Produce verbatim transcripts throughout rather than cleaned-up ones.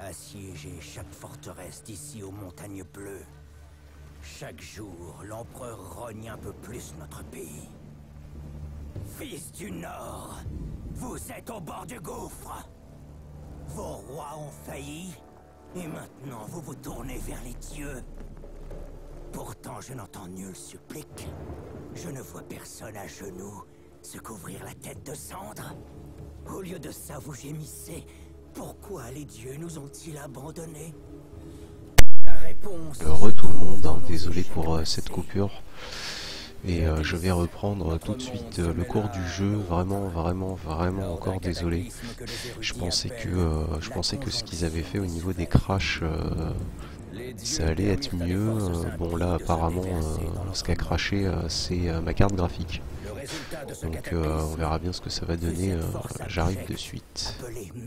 Assiéger chaque forteresse d'ici aux montagnes bleues. Chaque jour, l'empereur rogne un peu plus notre pays. Fils du Nord, vous êtes au bord du gouffre. Vos rois ont failli, et maintenant vous vous tournez vers les dieux. Pourtant, je n'entends nul supplique. Je ne vois personne à genoux se couvrir la tête de cendre. Au lieu de ça, vous gémissez. Pourquoi les dieux nous ont-ils abandonnés? La réponse... Heureux tout le monde, hein, désolé pour euh, cette coupure. Et euh, je vais reprendre tout de suite euh, le cours du jeu. Vraiment, vraiment, vraiment encore désolé. Je pensais que, euh, je pensais que ce qu'ils avaient fait au niveau des crashs, euh, ça allait être mieux. Euh, bon là, apparemment, euh, ce qui a crashé, euh, c'est euh, ma carte graphique. Donc euh, on verra bien ce que ça va donner. Euh, J'arrive de suite.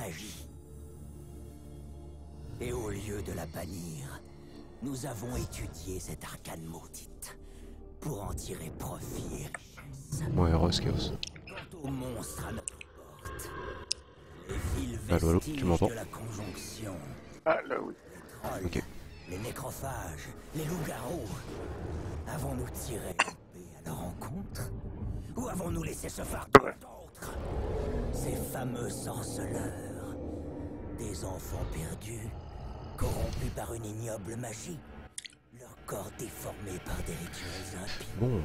Et au lieu de la bannir, nous avons étudié cette arcane maudite pour en tirer profit et richesse. Ouais, Roscaos. Quant aux monstres à notre porte, les villes Allô, allô, tu m'entends? de la conjonction. Ah là oui. Les trolls, Ok. les nécrophages, les loups-garous. Avons-nous tiré à leur rencontre? Ou avons-nous laissé se faire d'autres? Ces fameux sorceleurs, des enfants perdus, corrompus par une ignoble magie, leur corps déformé par des rituels impies. Bon.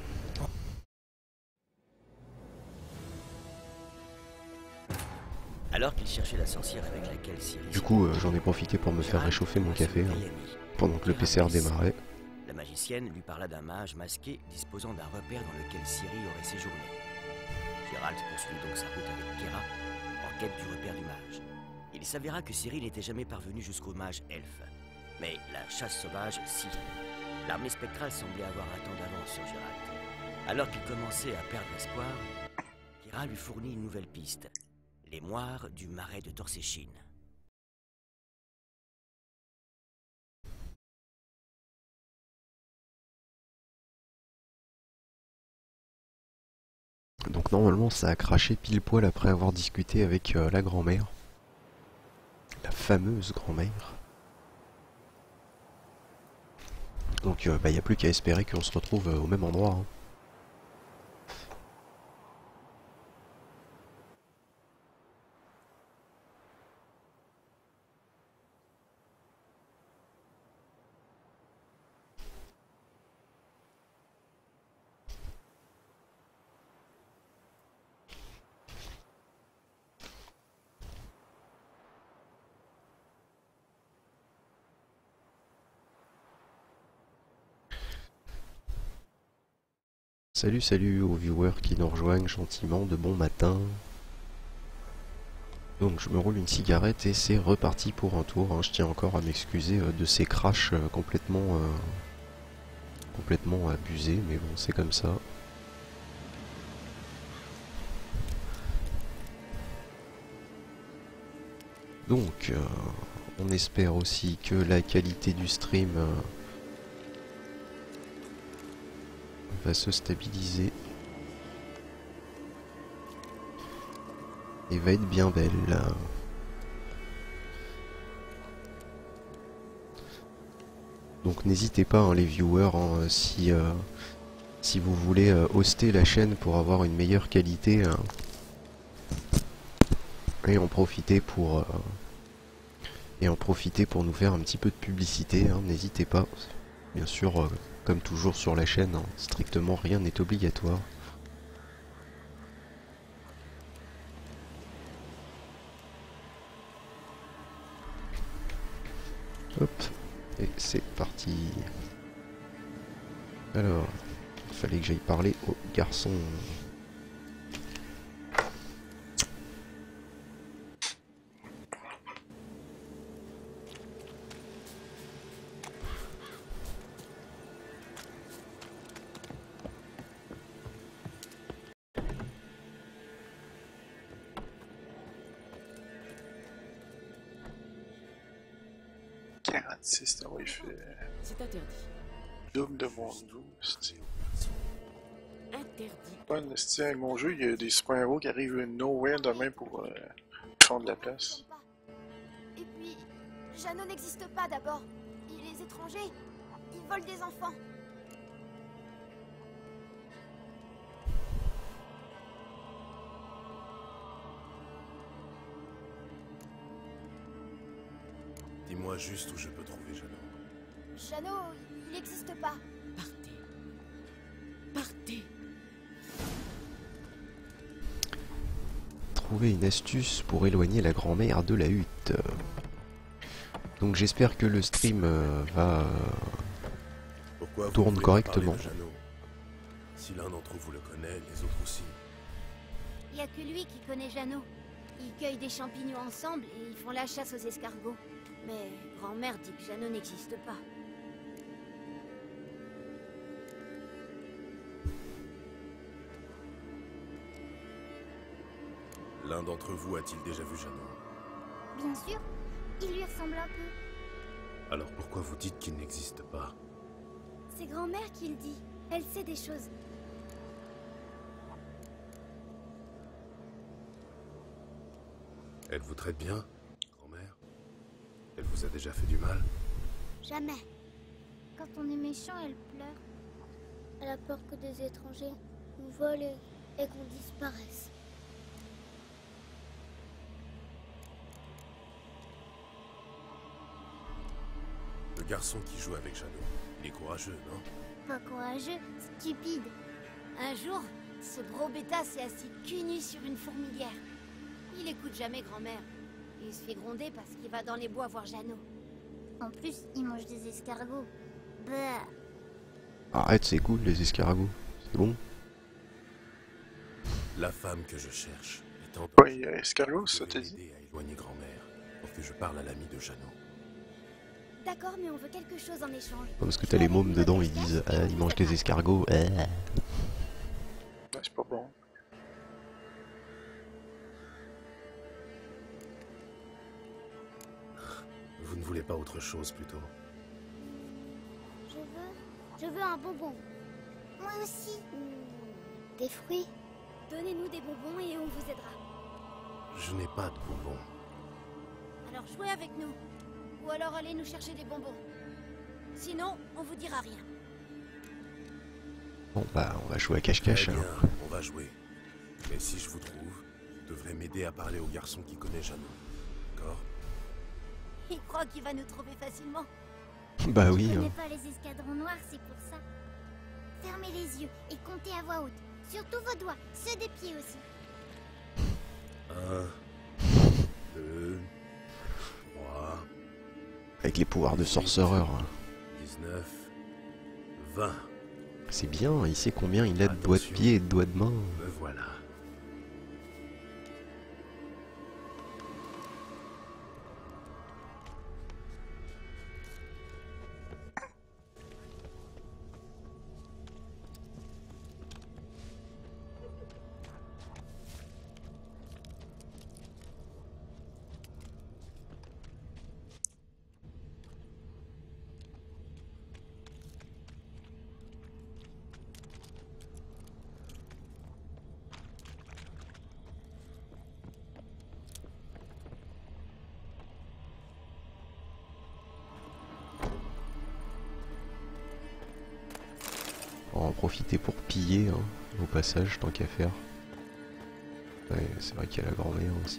Alors qu'il cherchait la sorcière avec laquelle Ciri... Du coup, euh, j'en ai profité pour me faire réchauffer mon café, hein, pendant que le P C R démarrait. La magicienne lui parla d'un mage masqué disposant d'un repère dans lequel Ciri aurait séjourné. Geralt poursuivit donc sa route avec Kera, en quête du repère du mage. Il s'avéra que Ciri n'était jamais parvenu jusqu'au mage elfe. Mais la chasse sauvage, si. L'armée spectrale semblait avoir un temps d'avance sur Geralt. Alors qu'il commençait à perdre espoir, Kera lui fournit une nouvelle piste. Les moires du marais de Torséchine. Donc normalement ça a craché pile poil après avoir discuté avec euh, la grand-mère. La fameuse grand-mère. Donc il euh, bah, n'y a plus qu'à espérer qu'on se retrouve euh, au même endroit. Hein. Salut, salut aux viewers qui nous rejoignent gentiment de bon matin. Donc je me roule une cigarette et c'est reparti pour un tour. Hein. Je tiens encore à m'excuser euh, de ces crashs euh, complètement, euh, complètement abusés, mais bon c'est comme ça. Donc euh, on espère aussi que la qualité du stream euh, va se stabiliser et va être bien belle. Donc n'hésitez pas hein, les viewers hein, si, euh, si vous voulez euh, hoster la chaîne pour avoir une meilleure qualité hein, et en profiter pour euh, et en profiter pour nous faire un petit peu de publicité, hein, n'hésitez pas. Bien sûr euh, comme toujours sur la chaîne, hein, strictement rien n'est obligatoire. Hop, et c'est parti. Alors, il fallait que j'aille parler au garçon. quarante-six, oui, il fait C'est interdit. double de mon dos, c'est Interdit. pas une avec mon jeu, il y a des super-héros qui arrivent nowhere demain pour euh, prendre la place. Et puis, Jeannot n'existe pas d'abord. Et les étrangers, ils volent des enfants. Dis-moi juste où je peux trouver Jeannot. Jeannot, il n'existe pas. Partez. Partez. Trouver une astuce pour éloigner la grand-mère de la hutte. Donc j'espère que le stream euh, va euh, Pourquoi vous tourne voulez correctement. me parler de Jeannot? Si l'un d'entre vous le connaît, les autres aussi. Il n'y a que lui qui connaît Jeannot. Ils cueillent des champignons ensemble et ils font la chasse aux escargots. Mais grand-mère dit que Jeannot n'existe pas. L'un d'entre vous a-t-il déjà vu Jeannot? Bien sûr, il lui ressemble un peu. Alors pourquoi vous dites qu'il n'existe pas? C'est grand-mère qui le dit. Elle sait des choses. Elle vous traite bien, grand-mère? Elle vous a déjà fait du mal? Jamais. Quand on est méchant, elle pleure. Elle a peur que des étrangers nous volent et, et qu'on disparaisse. Le garçon qui joue avec Jeannot, il est courageux, non? Pas courageux, stupide. Un jour, ce gros bêta s'est assis cul nu sur une fourmilière. Il écoute jamais grand-mère. Il se fait gronder parce qu'il va dans les bois voir Jeannot. En plus, il mange des escargots. Bah. Arrête, c'est cool les escargots. C'est bon. La femme que je cherche est en Ouais, il y a escargot, ça t'a dit. à éloigner grand-mère pour que je parle à l'ami de Jeannot. D'accord, mais on veut quelque chose en échange. Parce que t'as les mômes dedans, ils disent ah, ils mangent des escargots. Ah. Ouais, c'est pas bon. Vous ne voulez pas autre chose plutôt? Je veux... Je veux un bonbon. Moi aussi. Hmm, des fruits. Donnez-nous des bonbons et on vous aidera. Je n'ai pas de bonbons. Alors jouez avec nous. Ou alors allez nous chercher des bonbons. Sinon, on vous dira rien. Bon bah on va jouer à cache-cache Très bien, alors. on va jouer. Mais si je vous trouve, vous devrez m'aider à parler au garçon qui connaît Jeannot. D'accord? Il croit qu'il va nous trouver facilement. Bah oui. Je Hein. connais pas les escadrons noirs, c'est pour ça. Fermez les yeux et comptez à voix haute. Surtout vos doigts, ceux des pieds aussi. Un, deux, trois, Avec les pouvoirs de sorcereur. hein. dix-neuf, vingt. C'est bien, il sait combien il a de doigts de Attention. pied et de doigts de main. Me voilà. On va en profiter pour piller hein, au passage, tant qu'à faire. Ouais, c'est vrai qu'il y a la grand-mère aussi.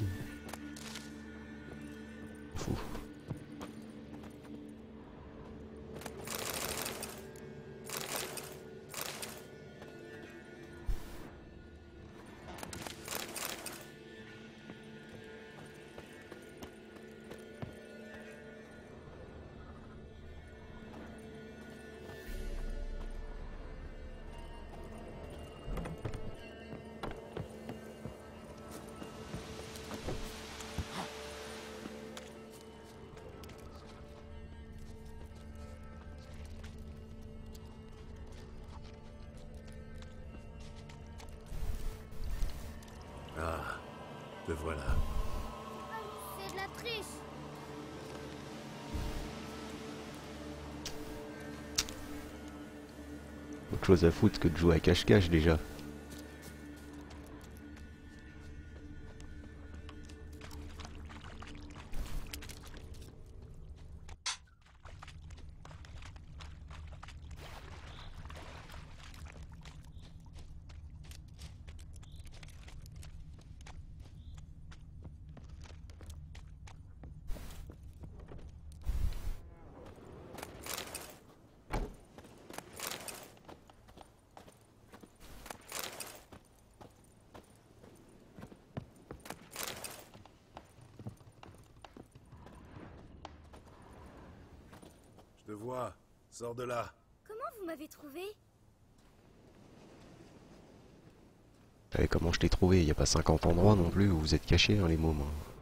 Fou. Ah, te voilà. C'est de la triche. Autre chose à foutre que de jouer à cache-cache déjà. te vois. Sors de là. Comment vous m'avez trouvé? Et comment je t'ai trouvé? Il n'y a pas cinquante endroits non plus où vous êtes cachés, hein, les mômes.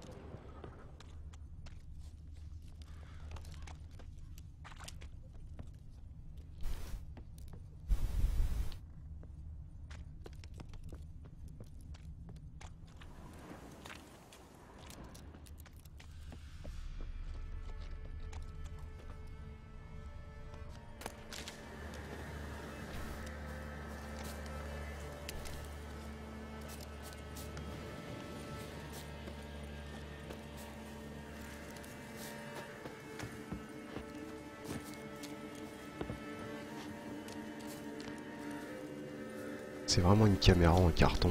C'est vraiment une caméra en carton.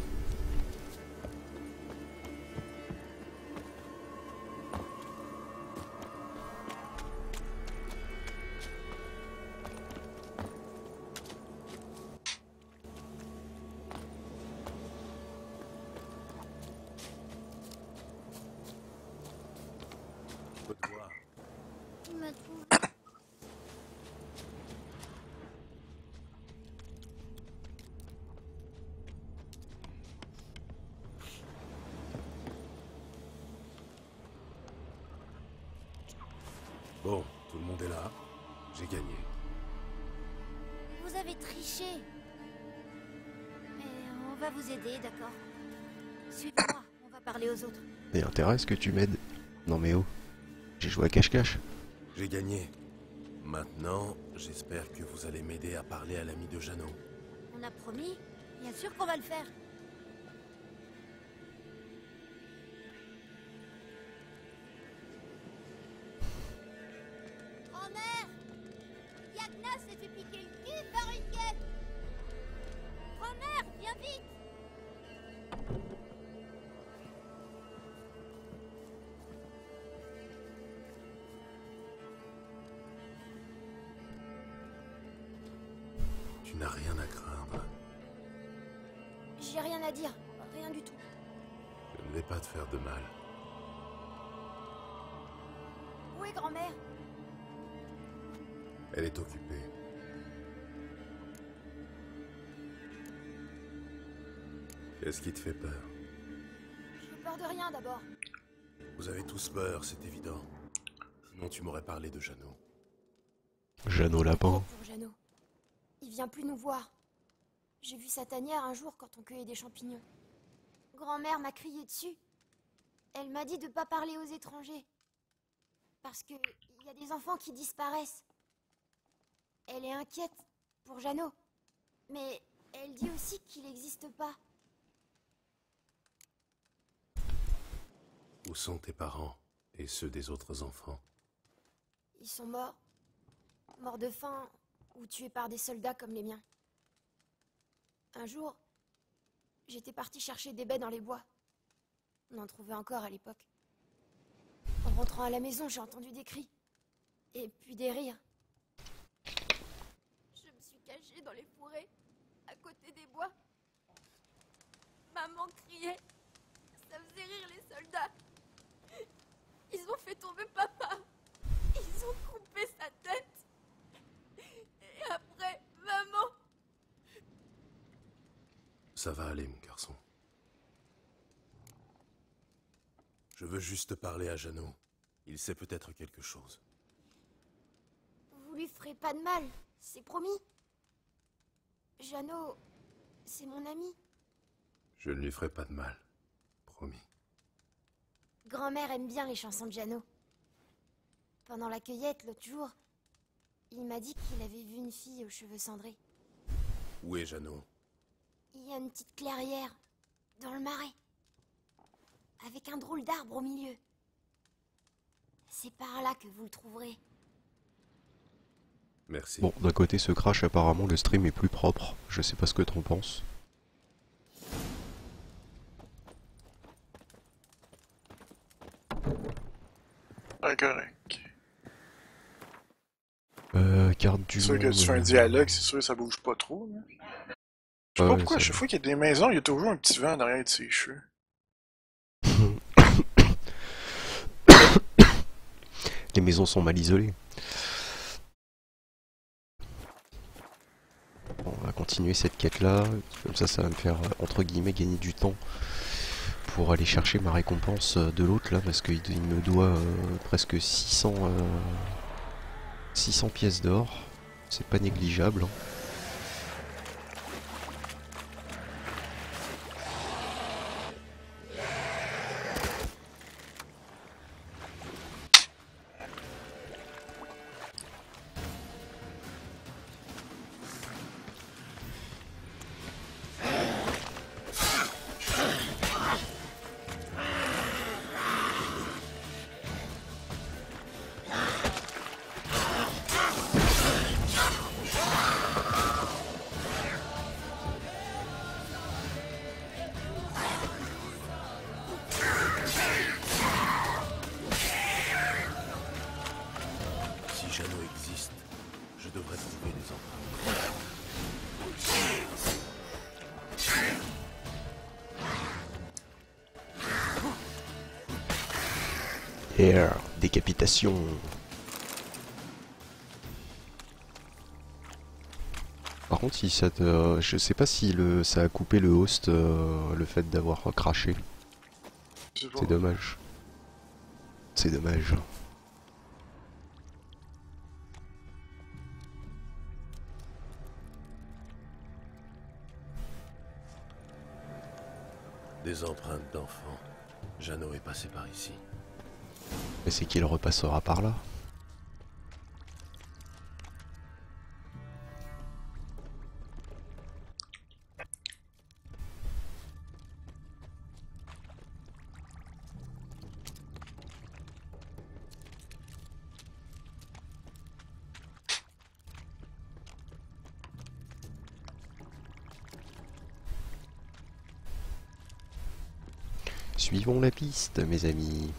Je peux te voir. Il m'a trouvé. Bon, tout le monde est là. J'ai gagné. Vous avez triché. Mais on va vous aider, d'accord? Suivez-moi, on va parler aux autres. Et intérêt, est-ce que tu m'aides? Non mais oh, j'ai joué à cache-cache. J'ai gagné. Maintenant, j'espère que vous allez m'aider à parler à l'ami de Jeannot. On a promis, bien sûr qu'on va le faire. Grand-mère, Yagna s'est fait piquer le cul par une guêpe. Grand-mère, viens vite. Tu n'as rien à craindre. J'ai rien à dire, rien du tout. Je ne vais pas te faire de mal. Où est grand-mère? Elle est occupée. Qu'est-ce qui te fait peur? J'ai peur de rien d'abord. Vous avez tous peur, c'est évident. Sinon tu m'aurais parlé de Jeannot. Jeannot Lapin. Pour Jeannot. Il vient plus nous voir. J'ai vu sa tanière un jour quand on cueillait des champignons. Grand-mère m'a crié dessus. Elle m'a dit de pas parler aux étrangers. Parce que il y a des enfants qui disparaissent. Elle est inquiète pour Jeannot. Mais elle dit aussi qu'il n'existe pas. Où sont tes parents et ceux des autres enfants? Ils sont morts. Morts de faim ou tués par des soldats comme les miens. Un jour, j'étais partie chercher des baies dans les bois. On en trouvait encore à l'époque. En rentrant à la maison, j'ai entendu des cris. Et puis des rires. Je me suis cachée dans les fourrés, à côté des bois. Maman criait. Ça faisait rire les soldats. Ils ont fait tomber papa. Ils ont coupé sa tête. Et après, maman. Ça va aller, mon garçon. Je veux juste te parler à Jeannot. Il sait peut-être quelque chose. Vous lui ferez pas de mal, c'est promis. Jeannot, c'est mon ami. Je ne lui ferai pas de mal. Promis. Grand-mère aime bien les chansons de Jeannot. Pendant la cueillette, l'autre jour, il m'a dit qu'il avait vu une fille aux cheveux cendrés. Où est Jeannot? Il y a une petite clairière, dans le marais. Avec un drôle d'arbre au milieu. C'est par là que vous le trouverez. Merci. Bon, d'un côté ce crash, apparemment le stream est plus propre. Je sais pas ce que t'en penses. Ah, correct. Euh, carte du C'est sûr que monde, tu fais un euh, dialogue, c'est sûr que ça bouge pas trop. Là. Je sais Ouais, pas pourquoi, à ça- chaque fois qu'il y a des maisons, il y a toujours un petit vent derrière de ses cheveux. Les maisons sont mal isolées. continuer cette quête là, comme ça ça va me faire entre guillemets gagner du temps pour aller chercher ma récompense de l'autre là, parce qu'il il me doit euh, presque six cents, euh, six cents pièces d'or, c'est pas négligeable. Hein. Air, décapitation. Par contre, si ça te, je sais pas si le, ça a coupé le host, euh, le fait d'avoir craché. C'est dommage. C'est dommage. Des empreintes d'enfants. Jeannot est passé par ici. Et c'est qu'il repassera par là. Suivons la piste, mes amis.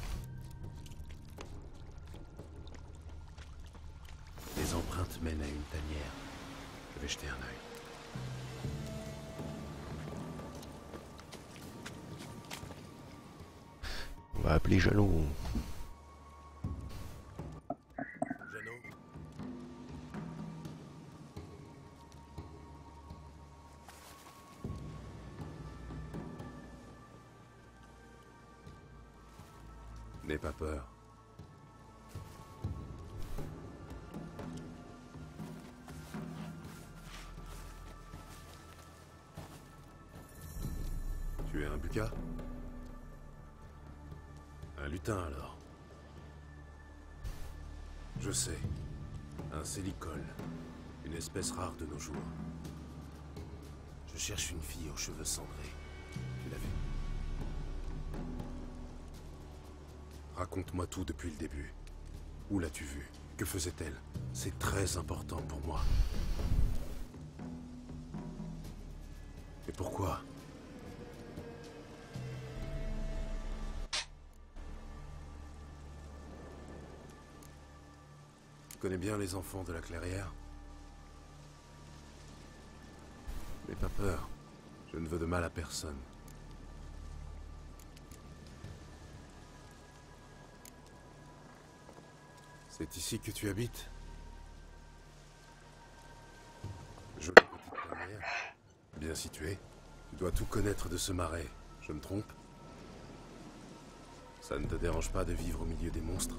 Les empreintes mènent à une tanière. Je vais jeter un œil. On va appeler Jeannot. Jeannot ? N'aie pas peur. Tu es un buka? Un lutin alors. Je sais. Un célicole. Une espèce rare de nos jours. Je cherche une fille aux cheveux cendrés. Tu l'as vue? Raconte-moi tout depuis le début. Où l'as-tu vue? Que faisait-elle? C'est très important pour moi. Et pourquoi? Tu connais bien les enfants de la clairière? N'aie pas peur. Je ne veux de mal à personne. C'est ici que tu habites? Jolie petite tanière. Bien située. Tu dois tout connaître de ce marais. Je me trompe? Ça ne te dérange pas de vivre au milieu des monstres?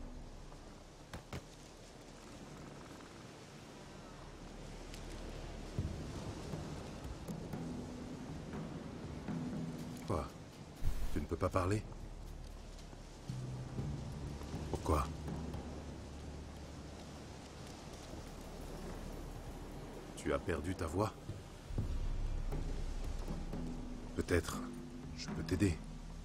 Quoi? Tu ne peux pas parler? Pourquoi? Tu as perdu ta voix? Peut-être je peux t'aider.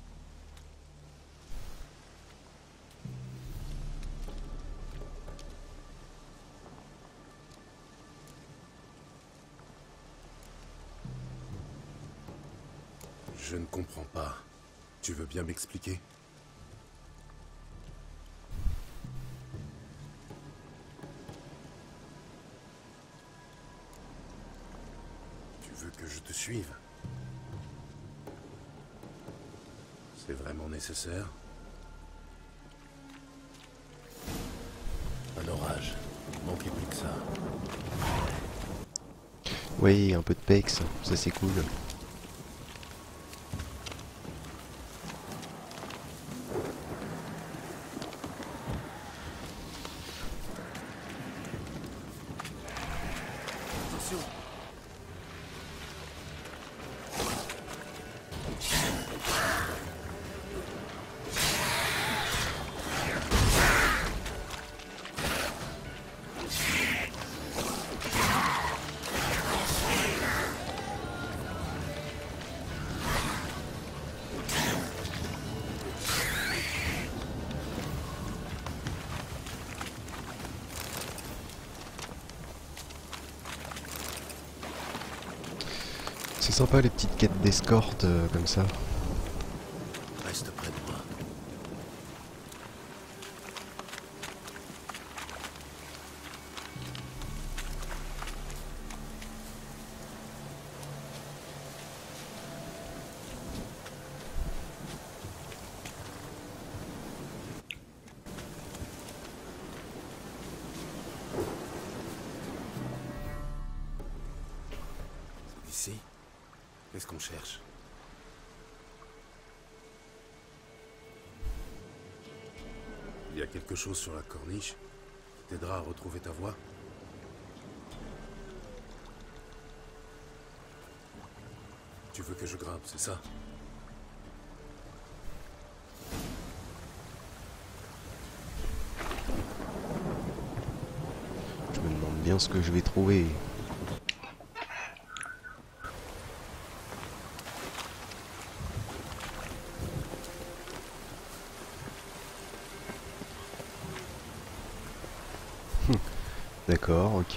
Je ne comprends pas. Tu veux bien m'expliquer? Tu veux que je te suive? C'est vraiment nécessaire? Un orage. Il manquait plus que ça. Oui, un peu de pex, ça c'est cool. C'est sympa les petites quêtes d'escorte euh, comme ça. Reste près de moi. Ici? Qu'est-ce qu'on cherche? Il y a quelque chose sur la corniche qui t'aidera à retrouver ta voie? Tu veux que je grimpe, c'est ça? Je me demande bien ce que je vais trouver. D'accord, ok.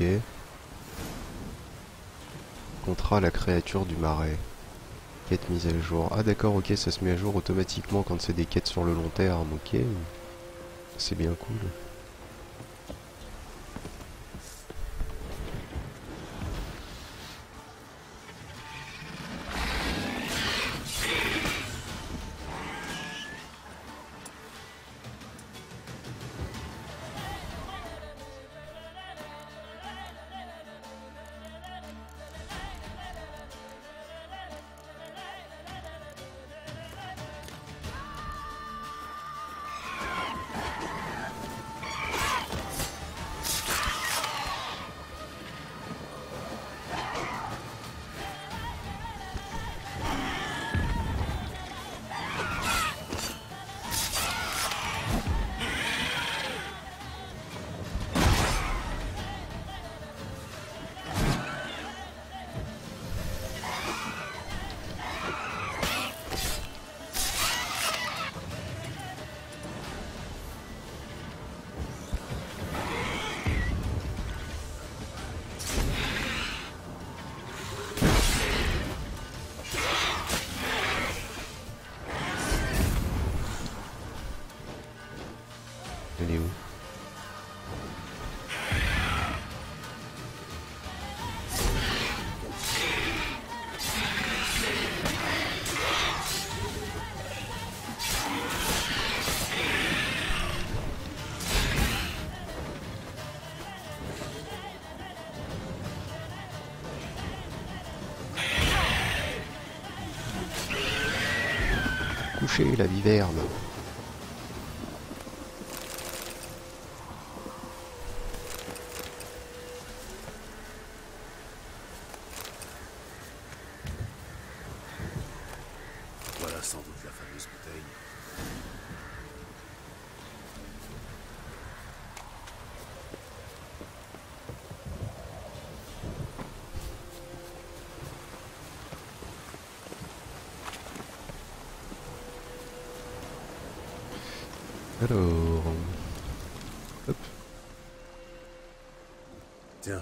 Contrat à la créature du marais. Quête mise à jour. Ah d'accord, ok, ça se met à jour automatiquement quand c'est des quêtes sur le long terme, ok. C'est bien cool. Elle est où? Coucher la viverne. Voilà sans doute la fameuse bouteille. Alors... Hop. Tiens.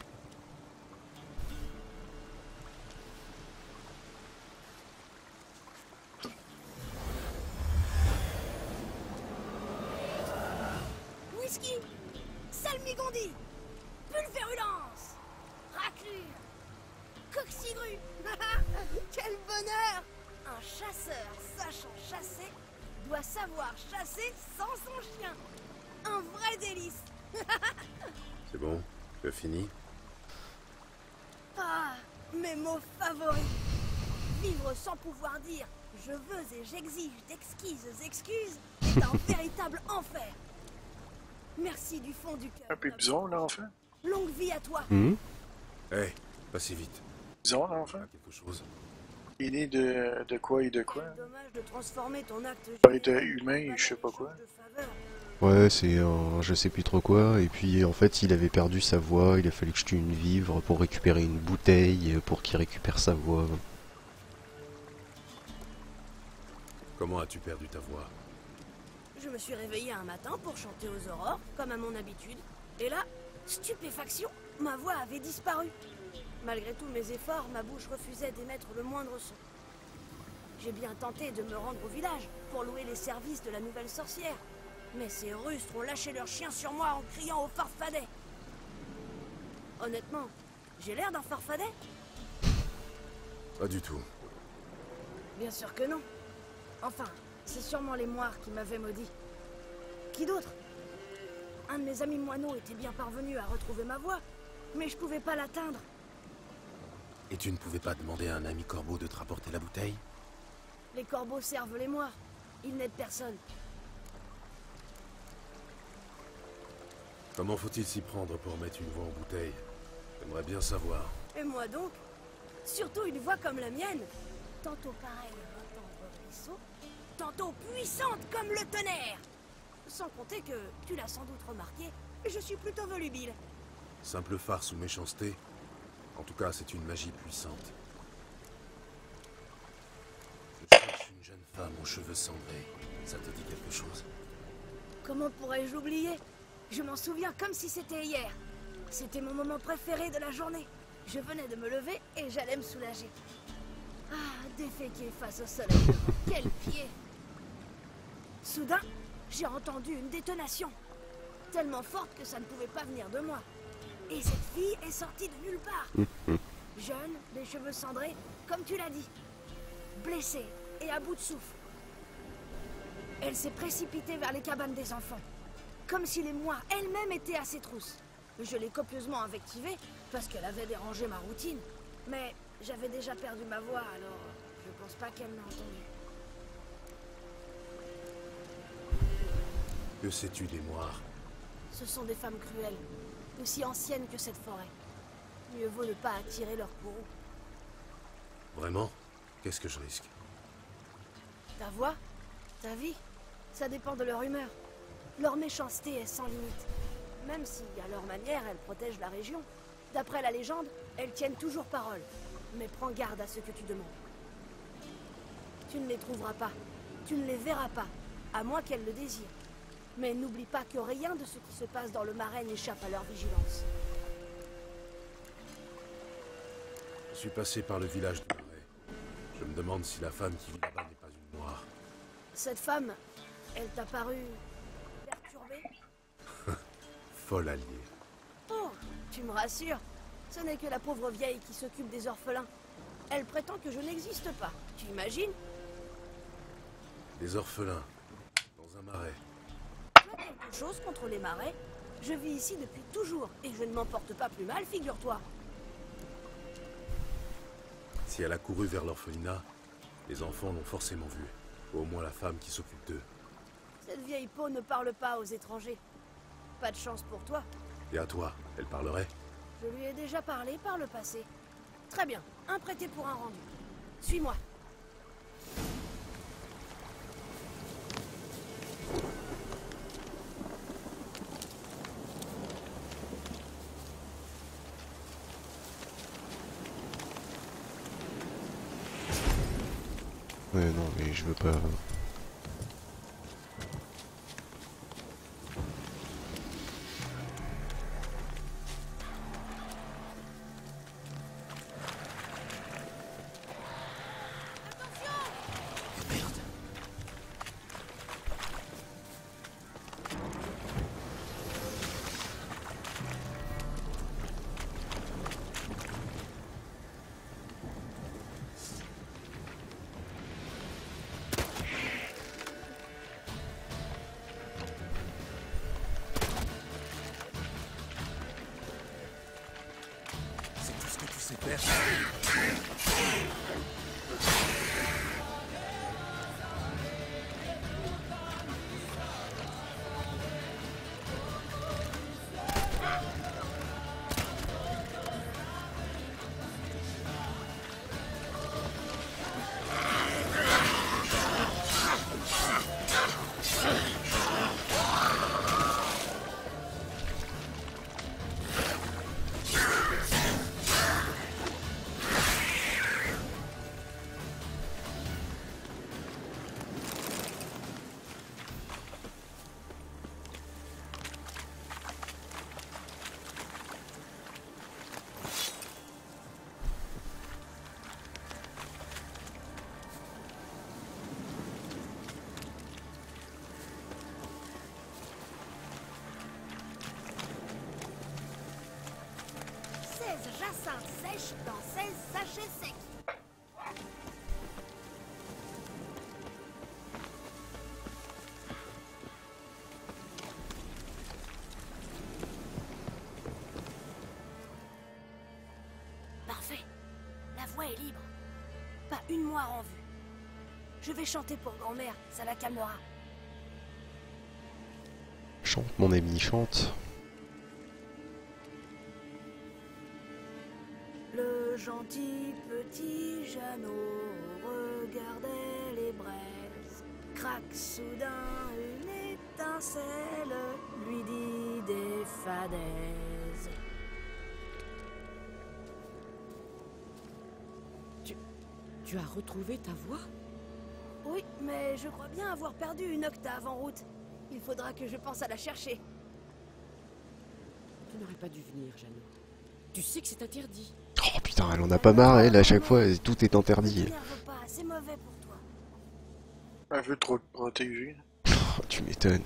Whisky, salmigondis, pulvérulence, raclure, coxigru. Quel bonheur! Un chasseur sachant chasser doit savoir chasser sans son chien. Un vrai délice. C'est bon? Tu as fini? Ah, Mes mots favoris. Vivre sans pouvoir dire je veux et j'exige d'exquises excuses est un véritable enfer. Merci du fond du cœur. Un peu bizarre, l'enfant. Longue vie à toi. Mmh. Hé, hey, pas si vite. Bizarre, l'enfant. Pas quelque chose. Il est né de, de quoi et de quoi? Dommage de transformer ton acte. Il est humain et je sais pas quoi. Ouais, c'est un je sais plus trop quoi, et puis en fait il avait perdu sa voix, il a fallu que je tue une vivre pour récupérer une bouteille, pour qu'il récupère sa voix. Comment as-tu perdu ta voix? Je me suis réveillé un matin pour chanter aux aurores, comme à mon habitude, et là, stupéfaction, ma voix avait disparu. Malgré tous mes efforts, ma bouche refusait d'émettre le moindre son. J'ai bien tenté de me rendre au village pour louer les services de la nouvelle sorcière. Mais ces rustres ont lâché leurs chiens sur moi en criant au farfadet. Honnêtement, j'ai l'air d'un farfadet? Pas du tout. Bien sûr que non. Enfin, c'est sûrement les moires qui m'avaient maudit. Qui d'autre? Un de mes amis moineaux était bien parvenu à retrouver ma voix, mais je pouvais pas l'atteindre. Et tu ne pouvais pas demander à un ami corbeau de te rapporter la bouteille? Les corbeaux servent les moires. Ils n'aident personne. Comment faut-il s'y prendre pour mettre une voix en bouteille? J'aimerais bien savoir. Et moi donc? Surtout une voix comme la mienne. Tantôt pareille à un tendre ruisseau, tantôt puissante comme le tonnerre. Sans compter que, tu l'as sans doute remarqué, je suis plutôt volubile. Simple farce ou méchanceté? En tout cas, c'est une magie puissante. Je cherche une jeune femme aux cheveux cendrés. Ça te dit quelque chose? Comment pourrais-je oublier? Je m'en souviens comme si c'était hier. C'était mon moment préféré de la journée. Je venais de me lever et j'allais me soulager. Ah, déféquer face au soleil. Quel pied! Soudain, j'ai entendu une détonation. Tellement forte que ça ne pouvait pas venir de moi. Et cette fille est sortie de nulle part. Jeune, les cheveux cendrés, comme tu l'as dit. Blessée et à bout de souffle. Elle s'est précipitée vers les cabanes des enfants. Comme si les moires elles-mêmes étaient à ses trousses. Je l'ai copieusement invectivée parce qu'elle avait dérangé ma routine. Mais j'avais déjà perdu ma voix, alors je pense pas qu'elle m'a entendu. Que sais-tu des moires? Ce sont des femmes cruelles, aussi anciennes que cette forêt. Mieux vaut ne pas attirer leur courroux. Vraiment? Qu'est-ce que je risque? Ta voix, ta vie, ça dépend de leur humeur. Leur méchanceté est sans limite. Même si, à leur manière, elles protègent la région. D'après la légende, elles tiennent toujours parole. Mais prends garde à ce que tu demandes. Tu ne les trouveras pas. Tu ne les verras pas, à moins qu'elles le désirent. Mais n'oublie pas que rien de ce qui se passe dans le marais n'échappe à leur vigilance. Je suis passé par le village de Marais. Je me demande si la femme qui vit là-bas n'est pas une moire. Cette femme, elle t'a paru perturbée? Folle alliée. Oh, tu me rassures. Ce n'est que la pauvre vieille qui s'occupe des orphelins. Elle prétend que je n'existe pas. Tu imagines? Des orphelins. Dans un marais. Tu as quelque chose contre les marais? Je vis ici depuis toujours et je ne m'en porte pas plus mal, figure-toi. Si elle a couru vers l'orphelinat, les enfants l'ont forcément vue. Ou au moins la femme qui s'occupe d'eux. Cette vieille peau ne parle pas aux étrangers. Pas de chance pour toi. Et à toi, elle parlerait? Je lui ai déjà parlé par le passé. Très bien, un prêté pour un rendu. Suis-moi. Ouais, non, mais je veux pas... C'est clair. seize jacinthes sèches dans seize sachets secs. Parfait. La voie est libre. Pas une moire en vue. Je vais chanter pour grand-mère, ça la calmera. Chante mon ami, chante. Le gentil petit Jeannot regardait les braises. Crac, soudain, une étincelle lui dit des fadaises. Tu... tu as retrouvé ta voix? Oui, mais je crois bien avoir perdu une octave en route. Il faudra que je pense à la chercher. Tu n'aurais pas dû venir, Jeannot. Tu sais que c'est interdit. Oh putain, elle en a pas marre, elle, à chaque fois, tout est interdit. Ne t'énerve pas, c'est mauvais pour toi. Elle veut trop te protéger. Oh, tu m'étonnes.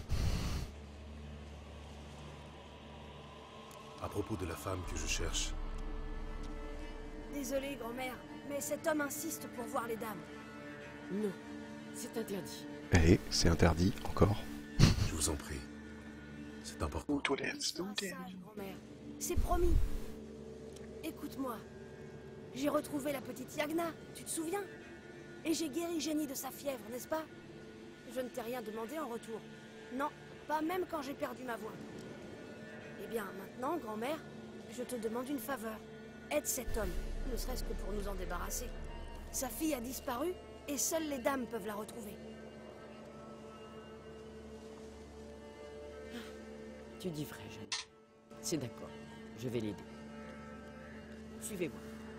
À propos de la femme que je cherche, Désolée, grand-mère, mais cet homme insiste pour voir les dames. Non, c'est interdit. Allez, c'est interdit, encore. je vous en prie. C'est important. Aux toilettes, Sois aux toilettes. sage, grand-mère. C'est promis. Écoute-moi. J'ai retrouvé la petite Yagna, tu te souviens? Et j'ai guéri Jenny de sa fièvre, n'est-ce pas? Je ne t'ai rien demandé en retour. Non, pas même quand j'ai perdu ma voix. Eh bien, maintenant, grand-mère, je te demande une faveur. Aide cet homme, ne serait-ce que pour nous en débarrasser. Sa fille a disparu, et seules les dames peuvent la retrouver. Tu dis vrai, Jeannot. C'est d'accord, je vais l'aider. Suivez-moi.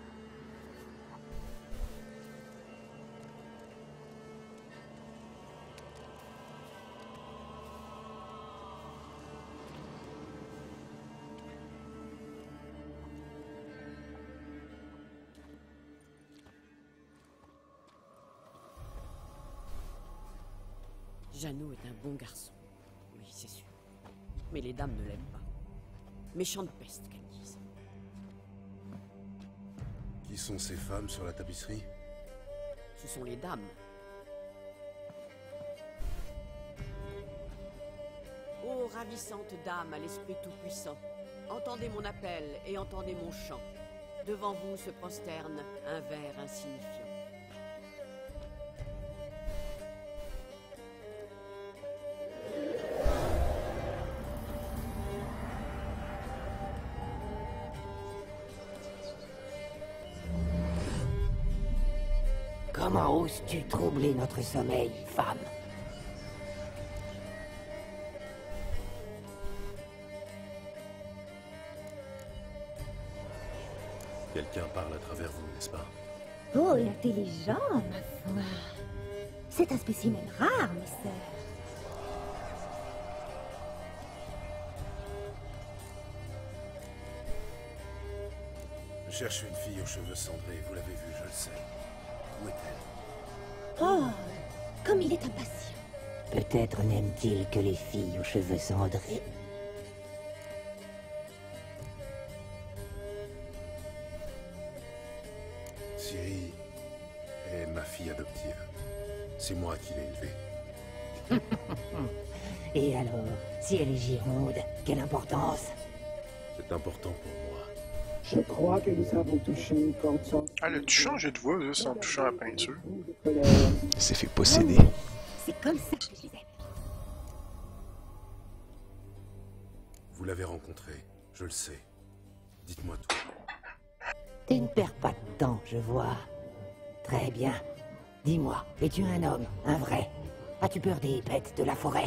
Jeannot est un bon garçon. Oui, c'est sûr. Mais les dames ne l'aiment pas. Méchante peste, qu'elles disent. Qui sont ces femmes sur la tapisserie? Ce sont les dames. Ô ravissante dame à l'esprit tout-puissant, entendez mon appel et entendez mon chant. Devant vous se prosterne un vers insignifiant. Comment oses-tu troubler notre sommeil, femme? Quelqu'un parle à travers vous, n'est-ce pas? Oh, intelligent, ma foi. C'est un spécimen rare, mes sœurs. Je cherche une fille aux cheveux cendrés, vous l'avez vue, je le sais. Où est-elle? Oh, comme il est impatient. Peut-être n'aime-t-il que les filles aux cheveux cendrés. Ciri est ma fille adoptive. C'est moi qui l'ai élevée. Et alors, si elle est gironde, quelle importance? C'est important pour moi. Je crois que nous avons touché une corde sans... Elle a-tu changé de voix, juste en touchant la peinture? Il s'est fait posséder. C'est comme ça que je les aime. Vous l'avez rencontré, je le sais. Dites-moi tout. Tu ne perds pas de temps, je vois. Très bien. Dis-moi, es-tu un homme, un vrai? As-tu peur des bêtes de la forêt?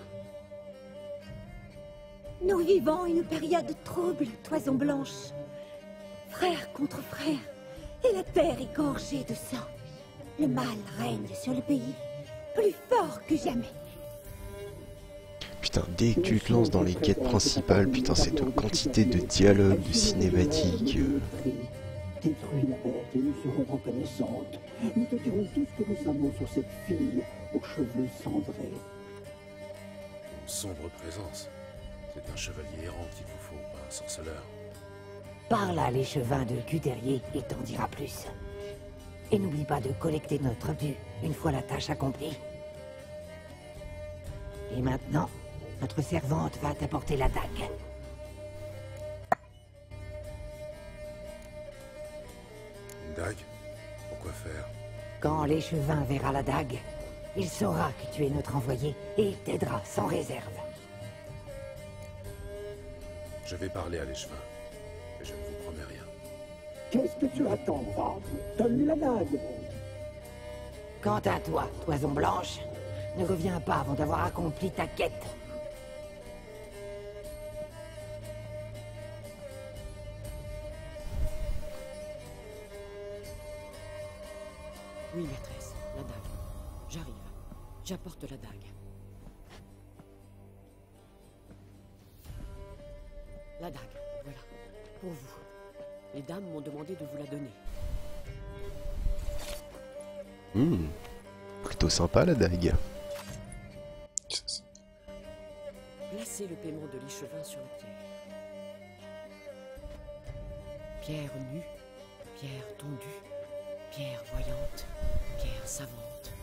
Nous vivons une période trouble, Toison Blanche. Frère contre frère, et la terre est gorgée de sang. Le mal règne sur le pays, plus fort que jamais. Putain, dès que tu te lances dans les quêtes principales, putain, cette quantité de dialogue, de cinématiques. Euh... Détruis la bête et nous serons reconnaissantes. Nous te dirons tout ce que nous savons sur cette fille aux cheveux cendrés. Sombre présence. C'est un chevalier errant qu'il vous faut, pas un sorceleur. Parle à l'échevin de Cuterier et t'en dira plus. Et n'oublie pas de collecter notre dû une fois la tâche accomplie. Et maintenant, notre servante va t'apporter la dague. Une dague? Pourquoi faire? Quand l'échevin verra la dague, il saura que tu es notre envoyé et il t'aidera sans réserve. Je vais parler à l'échevin, et je ne vous promets rien. Qu'est-ce que tu attends, va? Donne-lui la dague. Quant à toi, Toison Blanche, ne reviens pas avant d'avoir accompli ta quête. Oui, maîtresse, la dague. J'arrive. J'apporte la dague. La dague, voilà. Pour vous. Les dames m'ont demandé de vous la donner. Hum, plutôt sympa la dague. Placez le paiement de l'échevin sur la pierre. Pierre nue, pierre tondue, pierre voyante, pierre savante.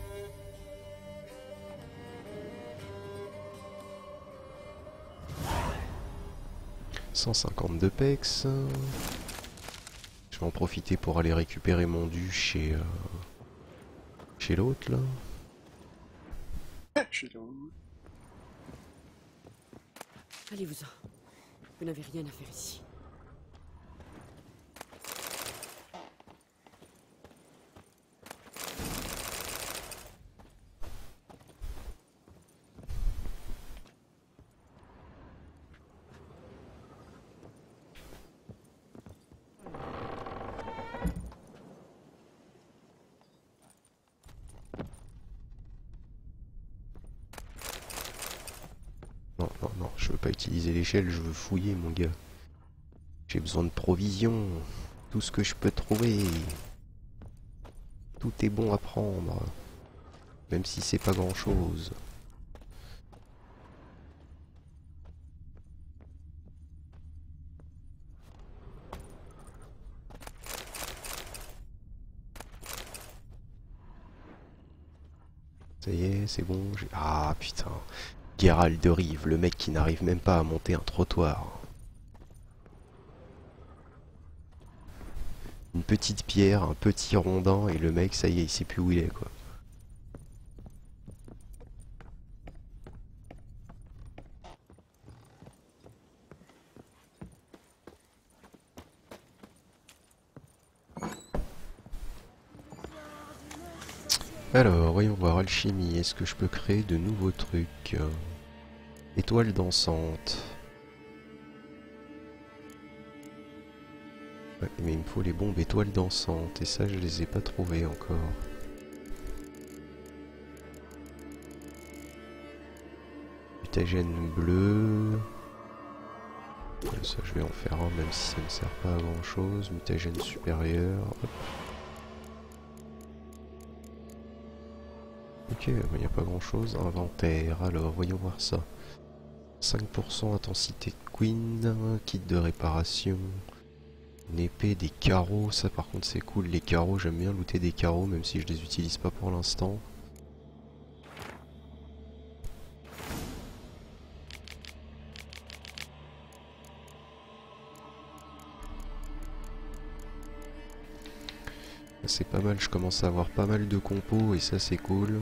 cent cinquante-deux pex. Je vais en profiter pour aller récupérer mon dû chez, euh, chez l'autre là. Chez l'autre. Allez-vous-en. Vous n'avez rien à faire ici. Non, non, non, je veux pas utiliser l'échelle, je veux fouiller mon gars. J'ai besoin de provisions, tout ce que je peux trouver. Tout est bon à prendre, même si c'est pas grand chose. Ça y est, c'est bon. Ah putain. Geralt de Rive, le mec qui n'arrive même pas à monter un trottoir. Une petite pierre, un petit rondin, et le mec, ça y est, il sait plus où il est, quoi. Alors, voyons voir, alchimie, est-ce que je peux créer de nouveaux trucs? Étoile dansante. Ouais, mais il me faut les bombes étoiles dansantes, et ça je les ai pas trouvées encore. Mutagène bleu. Ça je vais en faire un même si ça ne sert pas à grand chose. Mutagène supérieur. Hop. Ok, il n'y a pas grand chose. Inventaire, alors voyons voir ça. cinq pour cent intensité de Queen, kit de réparation, une épée, des carreaux, ça par contre c'est cool, les carreaux, j'aime bien looter des carreaux même si je les utilise pas pour l'instant. C'est pas mal, je commence à avoir pas mal de compos et ça c'est cool.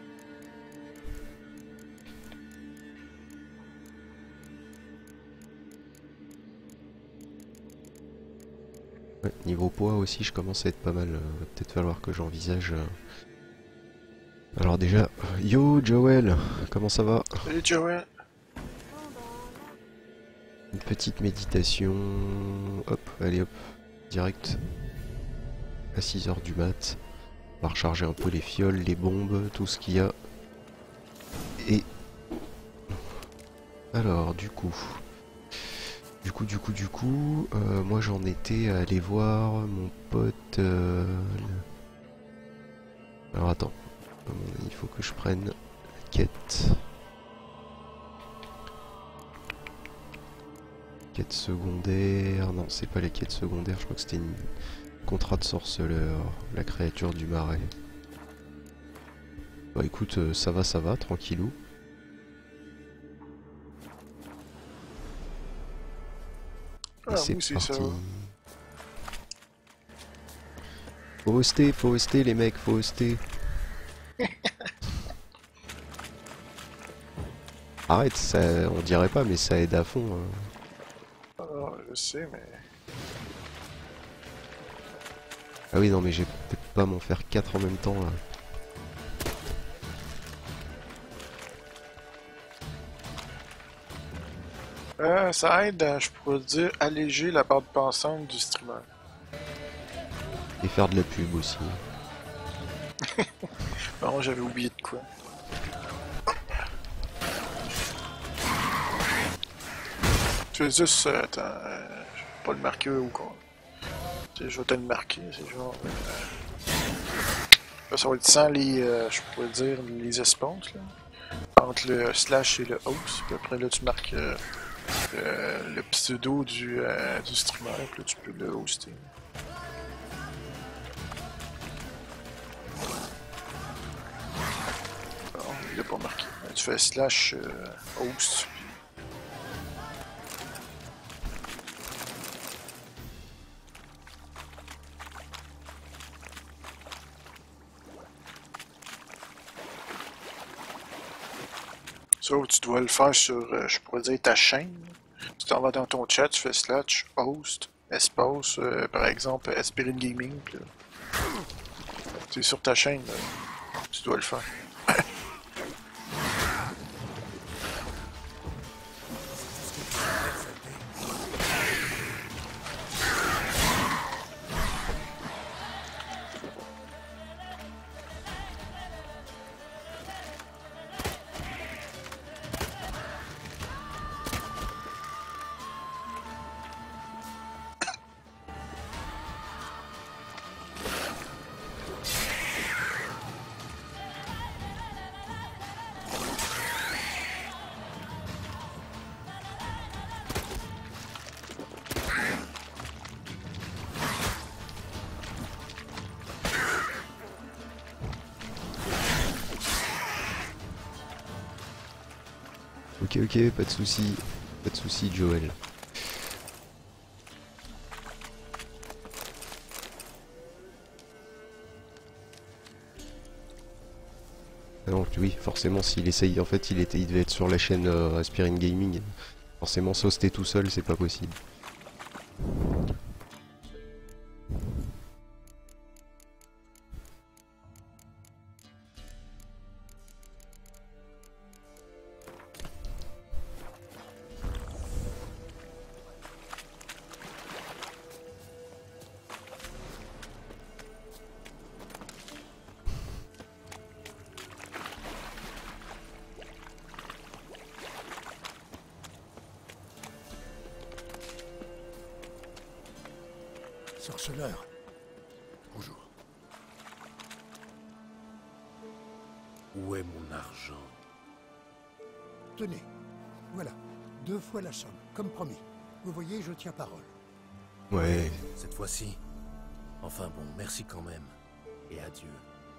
Ouais, niveau poids aussi je commence à être pas mal, va peut-être falloir que j'envisage... Alors déjà, yo Joël, comment ça va? Salut Joël. Une petite méditation, hop, allez hop, direct à six heures du mat. On va recharger un peu les fioles, les bombes, tout ce qu'il y a. Et... Alors, du coup... Du coup, du coup, du coup, euh, moi j'en étais à aller voir mon pote... Euh... Alors attends, il faut que je prenne la quête. Quête secondaire... Non, c'est pas les quêtes secondaires, je crois que c'était une... Contrat de sorceleur, la créature du marais. Bah écoute, euh, ça va, ça va, tranquillou. Et Ah, c'est oui, c'est parti. ça. Faut hoster, faut hoster les mecs, faut hoster. Arrête, ça, on dirait pas, mais ça aide à fond. Hein. Ah, je sais, mais... Ah oui, non, mais j'ai peut-être pas m'en faire quatre en même temps là. Euh, ça aide à, je pourrais dire, alléger la bande pensante du streamer. Et faire de la pub aussi. Bon, j'avais oublié de quoi. Tu veux juste... Euh, attends, euh, je vais pas le marquer ou quoi. Je vais te le marquer, c'est genre... Euh, là, ça va être sans les... Euh, je pourrais dire les espaces, là. Entre le slash et le host, puis après là tu marques euh, le, le pseudo du, euh, du streamer, puis là tu peux le hoster. Bon, il l'a pas marqué. Là, tu fais slash euh, host. Ça, tu dois le faire sur, euh, je pourrais dire, ta chaîne. Tu t'en vas dans ton chat, tu fais slash host, espace, euh, par exemple, Aspirin Gaming. C'est sur ta chaîne, là. Tu dois le faire. Ok, ok, pas de soucis, pas de soucis, Joël. Ah non, oui, forcément, s'il essaye, en fait, il était, il devait être sur la chaîne euh, Aspirin Gaming. Forcément, s'hoster tout seul, c'est pas possible. Sorceleur. Bonjour. Où est mon argent? Tenez, voilà, deux fois la somme, comme promis. Vous voyez, je tiens parole. Ouais. Cette fois-ci. Enfin bon, merci quand même. Et adieu.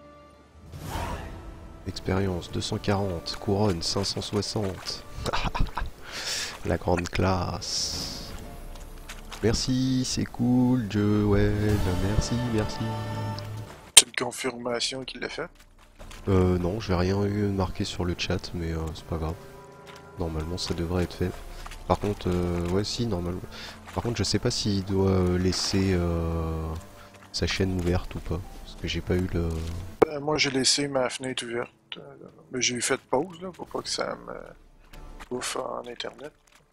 Expérience deux cent quarante, couronne cinq cent soixante. La grande classe. Merci, c'est cool, Joël. Merci, merci. C'est une confirmation qu'il l'a fait? Euh, non, j'ai rien eu marqué sur le chat, mais euh, c'est pas grave. Normalement, ça devrait être fait. Par contre, euh, ouais, si, normalement. Par contre, je sais pas s'il doit laisser euh, sa chaîne ouverte ou pas. Parce que j'ai pas eu le... Euh, moi, j'ai laissé ma fenêtre ouverte. Euh, mais j'ai fait pause, là, pour pas que ça me bouffe en internet.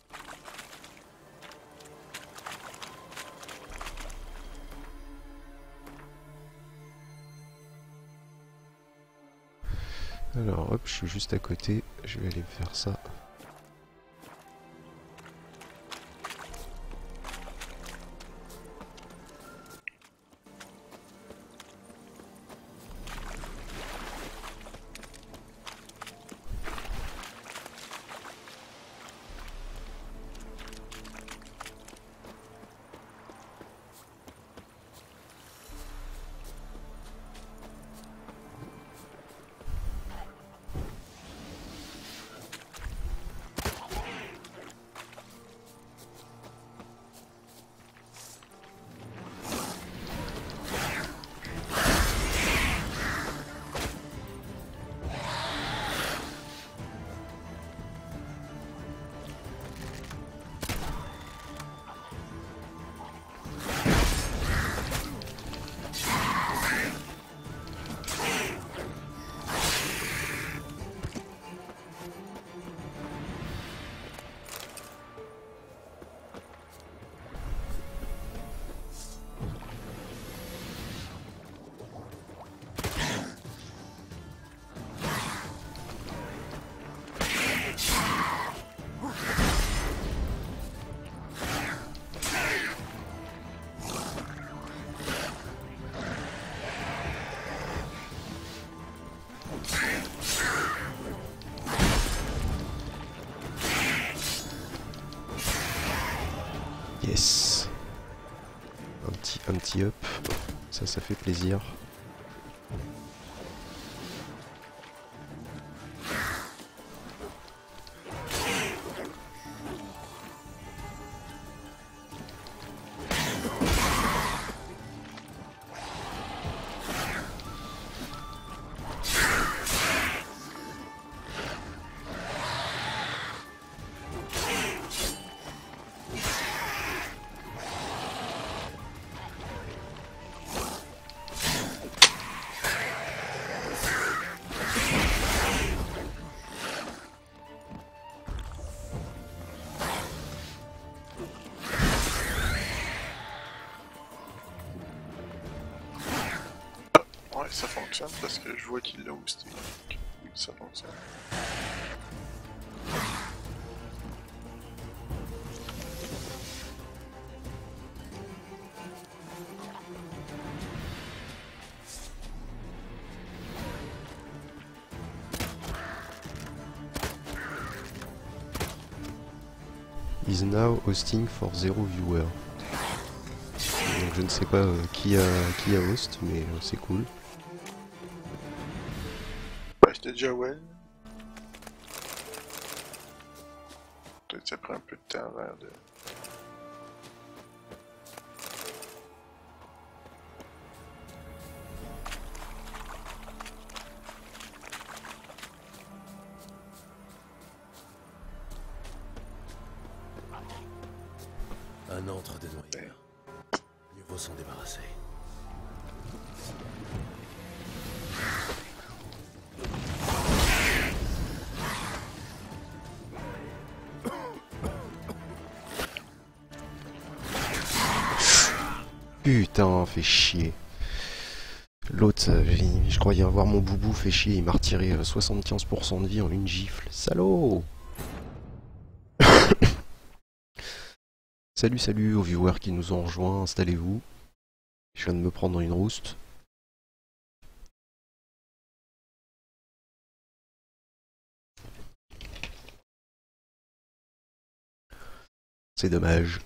Alors, hop, je suis juste à côté. Je vais aller me faire ça. Yes. Un petit, un petit up. Ça, ça fait plaisir. Ça fonctionne parce que je vois qu'il l'a hosté. Oui, ça fonctionne. Is now hosting for zero viewer. Donc je ne sais pas euh, qui a qui a host, mais euh, c'est cool. C'était Joël. Peut-être que ça prend un peu de temps avant de... Un antre des noyés. Mieux vaut s'en débarrasser. Putain, fait chier. L'autre, euh, je croyais avoir mon boubou, fait chier, il m'a retiré euh, soixante-quinze pour cent de vie en une gifle. Salaud. Salut, salut aux viewers qui nous ont rejoints, installez-vous. Je viens de me prendre une rouste. C'est dommage.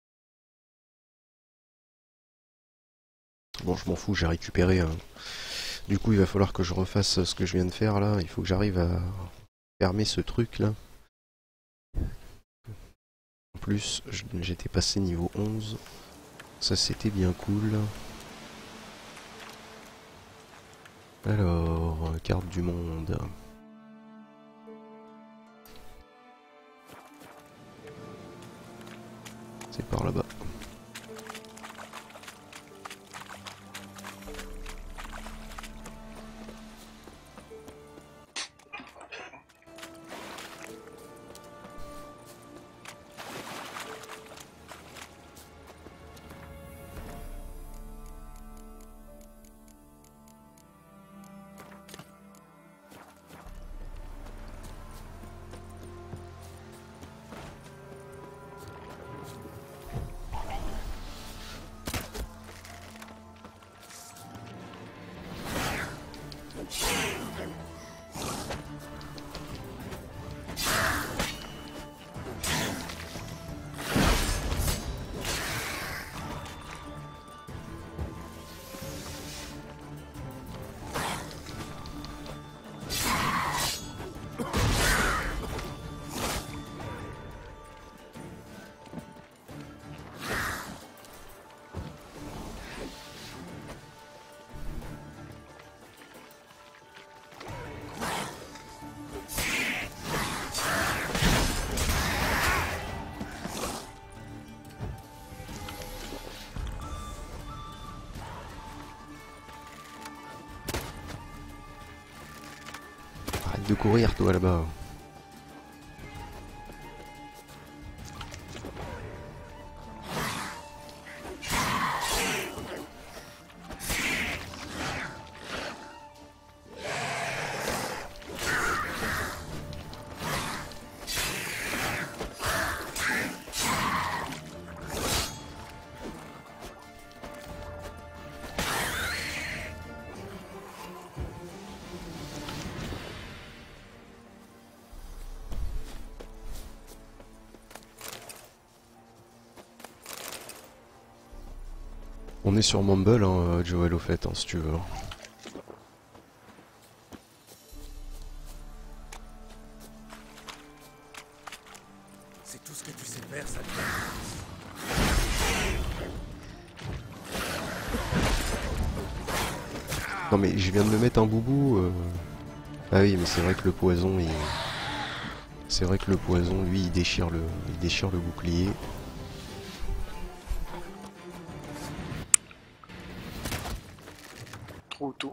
Bon, je m'en fous, j'ai récupéré. Hein. Du coup, il va falloir que je refasse ce que je viens de faire là. Il faut que j'arrive à fermer ce truc là. plus, j'étais passé niveau onze. Ça c'était bien cool. Alors, carte du monde. C'est par là-bas. De courir toi là-bas. On est sur Mumble, hein, Joël, au fait, hein, si tu veux. C'est tout ce que tu sais faire, ça. Non mais je viens de me mettre un boubou. Euh... Ah oui, mais c'est vrai que le poison, il... c'est vrai que le poison, lui, il déchire le, il déchire le bouclier. Trop tôt.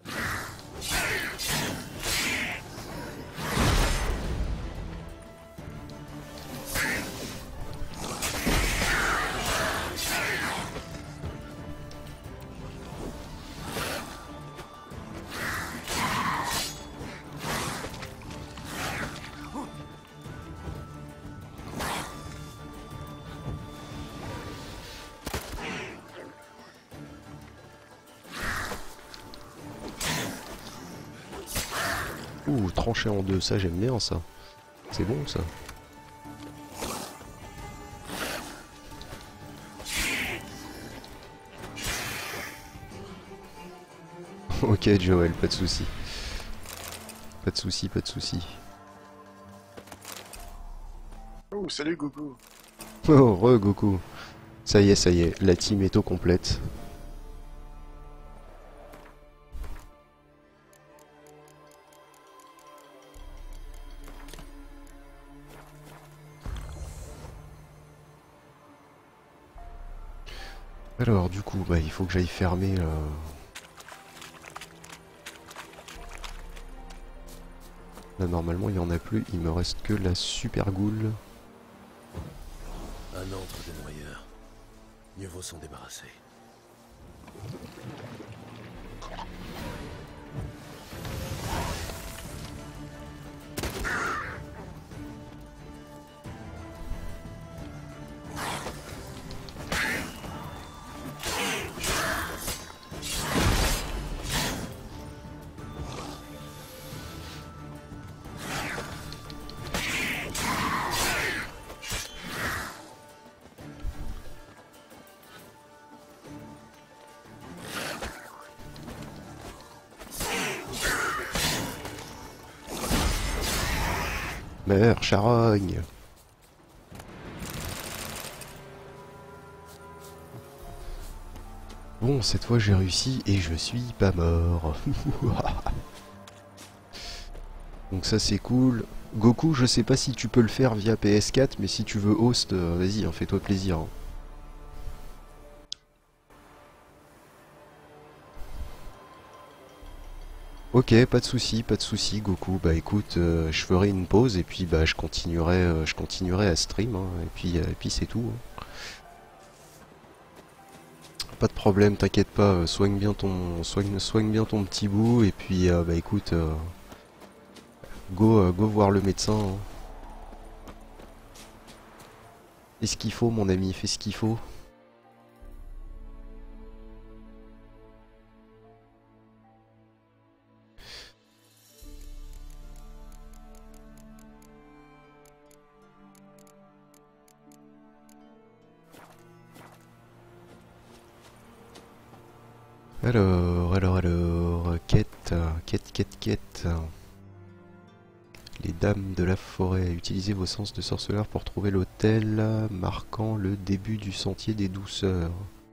Ouh, tranché en deux, ça j'aime bien ça. C'est bon ça. Ok Joël, pas de soucis. Pas de soucis, pas de soucis. Oh, salut Goku. Oh, re Goku. Ça y est, ça y est, la team est au complète. Alors du coup, bah, il faut que j'aille fermer... Euh... Là normalement il n'y en a plus, il me reste que la super goule. Un antre de noyeur. Mieux vaut s'en débarrasser. Meurs, charogne. Bon, cette fois j'ai réussi et je suis pas mort. Donc ça c'est cool. Goku, je sais pas si tu peux le faire via P S quatre, mais si tu veux host, euh, vas-y, hein, fais-toi plaisir. Hein. Ok, pas de souci, pas de souci, Goku. Bah écoute, euh, je ferai une pause et puis bah je continuerai, euh, je continuerai à stream, hein, et puis, euh, et puis c'est tout. Hein. Pas de problème, t'inquiète pas, euh, soigne bien ton, soigne, soigne bien ton petit bout et puis euh, bah écoute, euh, go, euh, go voir le médecin. Hein. Fais ce qu'il faut, mon ami, fais ce qu'il faut. Alors, alors, alors, quête, quête, quête, quête. Les dames de la forêt, utilisez vos sens de sorceleur pour trouver l'hôtel marquant le début du sentier des douceurs.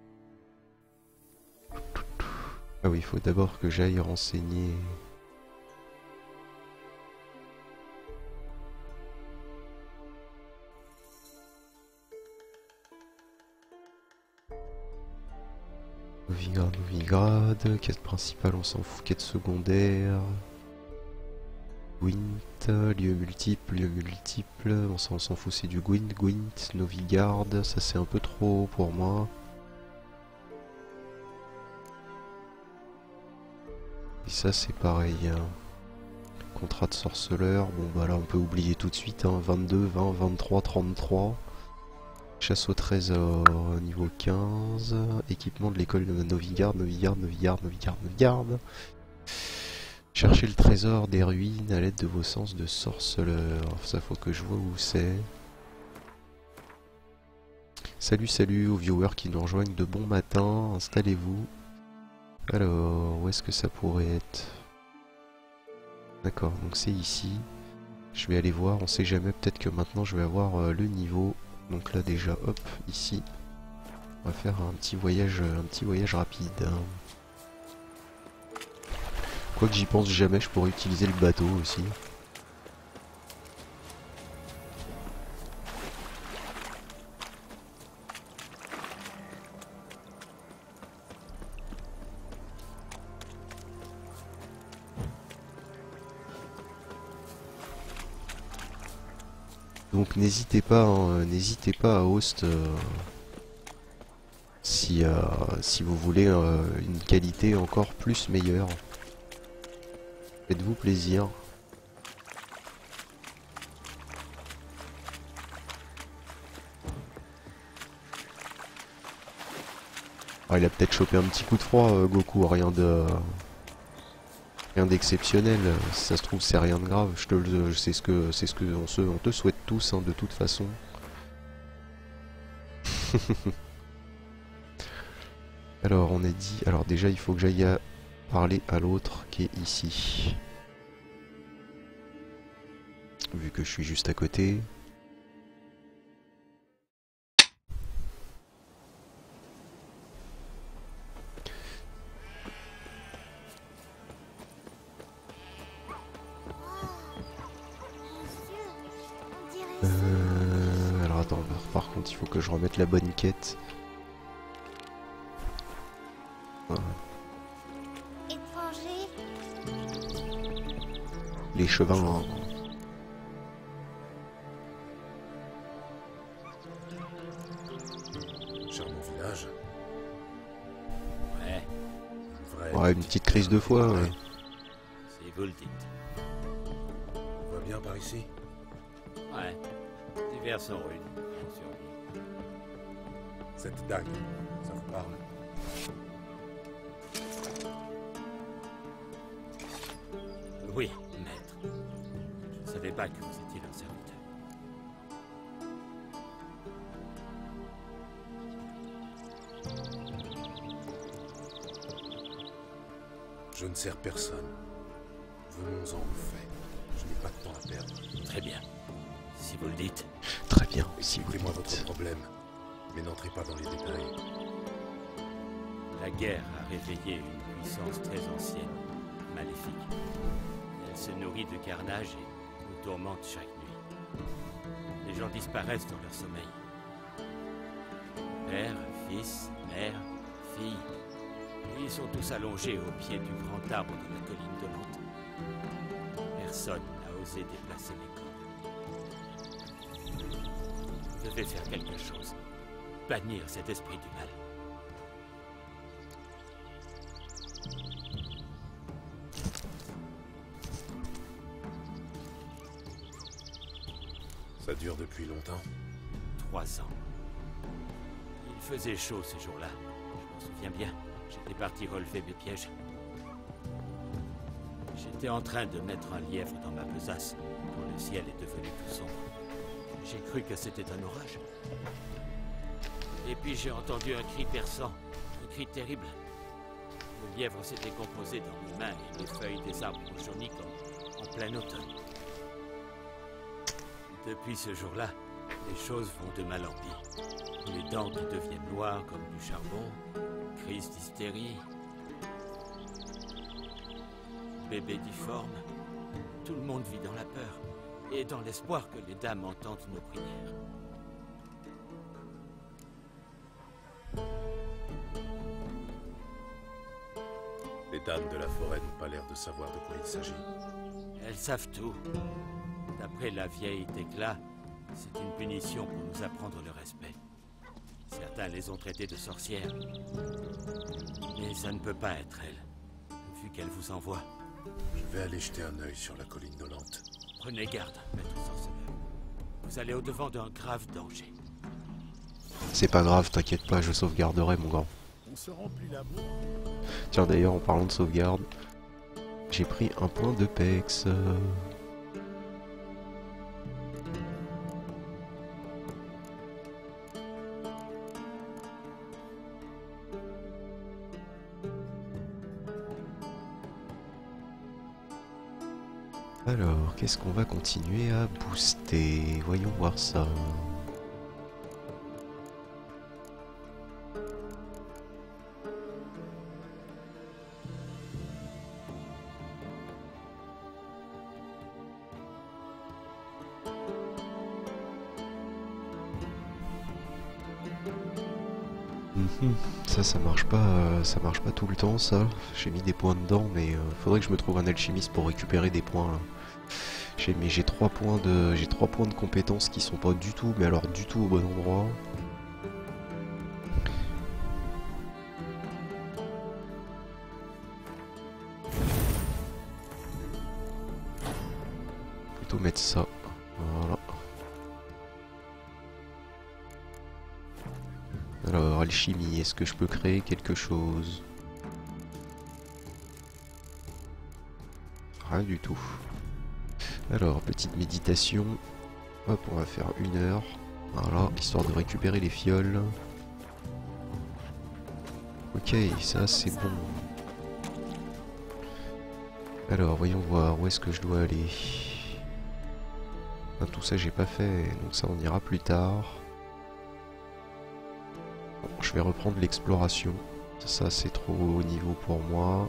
Ah oui, il faut d'abord que j'aille renseigner. Novigrad, Novigrad, quête principale on s'en fout, quête secondaire. Gwent, lieu multiple, lieu multiple, on s'en fout, c'est du Gwent, Gwent, Novigrad, ça c'est un peu trop pour moi. Et ça c'est pareil, hein. Contrat de sorceleur, bon bah là on peut oublier tout de suite, hein. vingt-deux, vingt, vingt-trois, trente-trois. Chasse au trésor, niveau quinze, équipement de l'école de Novigrad, Novigrad, Novigrad, Novigrad, Novigrad. Cherchez le trésor des ruines à l'aide de vos sens de sorceleur. Ça faut que je vois où c'est. Salut, salut aux viewers qui nous rejoignent de bon matin, installez-vous. Alors, où est-ce que ça pourrait être? D'accord, donc c'est ici. Je vais aller voir, on sait jamais, peut-être que maintenant je vais avoir euh, le niveau. Donc là déjà, hop, ici. On va faire un petit voyage, un petit voyage rapide. Quoi que j'y pense jamais, je pourrais utiliser le bateau aussi. Donc n'hésitez pas, hein, n'hésitez pas à host euh, si, euh, si vous voulez euh, une qualité encore plus meilleure. Faites-vous plaisir. Ah, il a peut-être chopé un petit coup de froid, euh, Goku, rien de... rien d'exceptionnel. Si ça se trouve, c'est rien de grave. Je te le... c'est ce que c'est ce que on, se... on te souhaite tous, hein, de toute façon. Alors, on a dit... Alors déjà, il faut que j'aille à... parler à l'autre qui est ici. Vu que je suis juste à côté. Euh, alors attends, par contre il faut que je remette la bonne quête. Voilà. Les chevins. Charmant village. Ouais. Vrai. Ouais, une petite crise de foi. Ouais. Si vous le dites. On va bien par ici? Ouais. Divers sont rudes. On survit. Cette dague, ça vous parle? Oui, maître. Je ne savais pas que vous étiez un serviteur. Je ne sers personne. Venons-en au fait. Je n'ai pas de temps à perdre. Très bien. Si vous le dites. Très bien, si vous le Expliquez-moi dites. votre problème, mais n'entrez pas dans les détails. La guerre a réveillé une puissance très ancienne, maléfique. Elle se nourrit de carnage et nous tourmente chaque nuit. Les gens disparaissent dans leur sommeil. Père, fils, mère, fille. Et ils sont tous allongés au pied du grand arbre de la colline dolente. Personne n'a osé déplacer les corps. Vous devez faire quelque chose. Bannir cet esprit du mal. Ça dure depuis longtemps? Trois ans. Il faisait chaud ce jour-là. Je m'en souviens bien. J'étais parti relever mes pièges. J'étais en train de mettre un lièvre dans ma besace quand le ciel est devenu tout sombre. J'ai cru que c'était un orage. Et puis j'ai entendu un cri perçant, un cri terrible. Le lièvre s'est décomposé dans mes mains et les feuilles des arbres ont jauni comme en plein automne. Depuis ce jour-là, les choses vont de mal en pire. Les dents qui deviennent noires comme du charbon, crise d'hystérie, bébé difforme. Tout le monde vit dans la peur et dans l'espoir que les dames entendent nos prières. Les dames de la forêt n'ont pas l'air de savoir de quoi il s'agit. Elles savent tout. D'après la vieille Thécla, c'est une punition pour nous apprendre le respect. Certains les ont traitées de sorcières. Mais ça ne peut pas être elles, vu qu'elle vous envoie. Je vais aller jeter un œil sur la colline dolente. Prenez garde, maître sorceleur. Vous allez au-devant d'un grave danger. C'est pas grave, t'inquiète pas, je sauvegarderai mon grand. On se remplit la bourre. Tiens d'ailleurs, en parlant de sauvegarde, j'ai pris un point de pex. Alors, qu'est-ce qu'on va continuer à booster? Voyons voir ça. Mhm. Ça, ça marche pas, euh, ça marche pas tout le temps, ça. J'ai mis des points dedans, mais euh, faudrait que je me trouve un alchimiste pour récupérer des points. Là. J'ai mais j'ai trois points de, j'ai trois points de compétences qui sont pas du tout, mais alors du tout au bon endroit. Plutôt mettre ça. Voilà. Alors, alchimie, est-ce que je peux créer quelque chose? Rien du tout. Alors, petite méditation. Hop, on va faire une heure. Voilà, histoire de récupérer les fioles. Ok, ça c'est bon. Alors, voyons voir, où est-ce que je dois aller? Ah, tout ça j'ai pas fait, donc ça on ira plus tard. Bon, je vais reprendre l'exploration. Ça c'est trop haut niveau pour moi.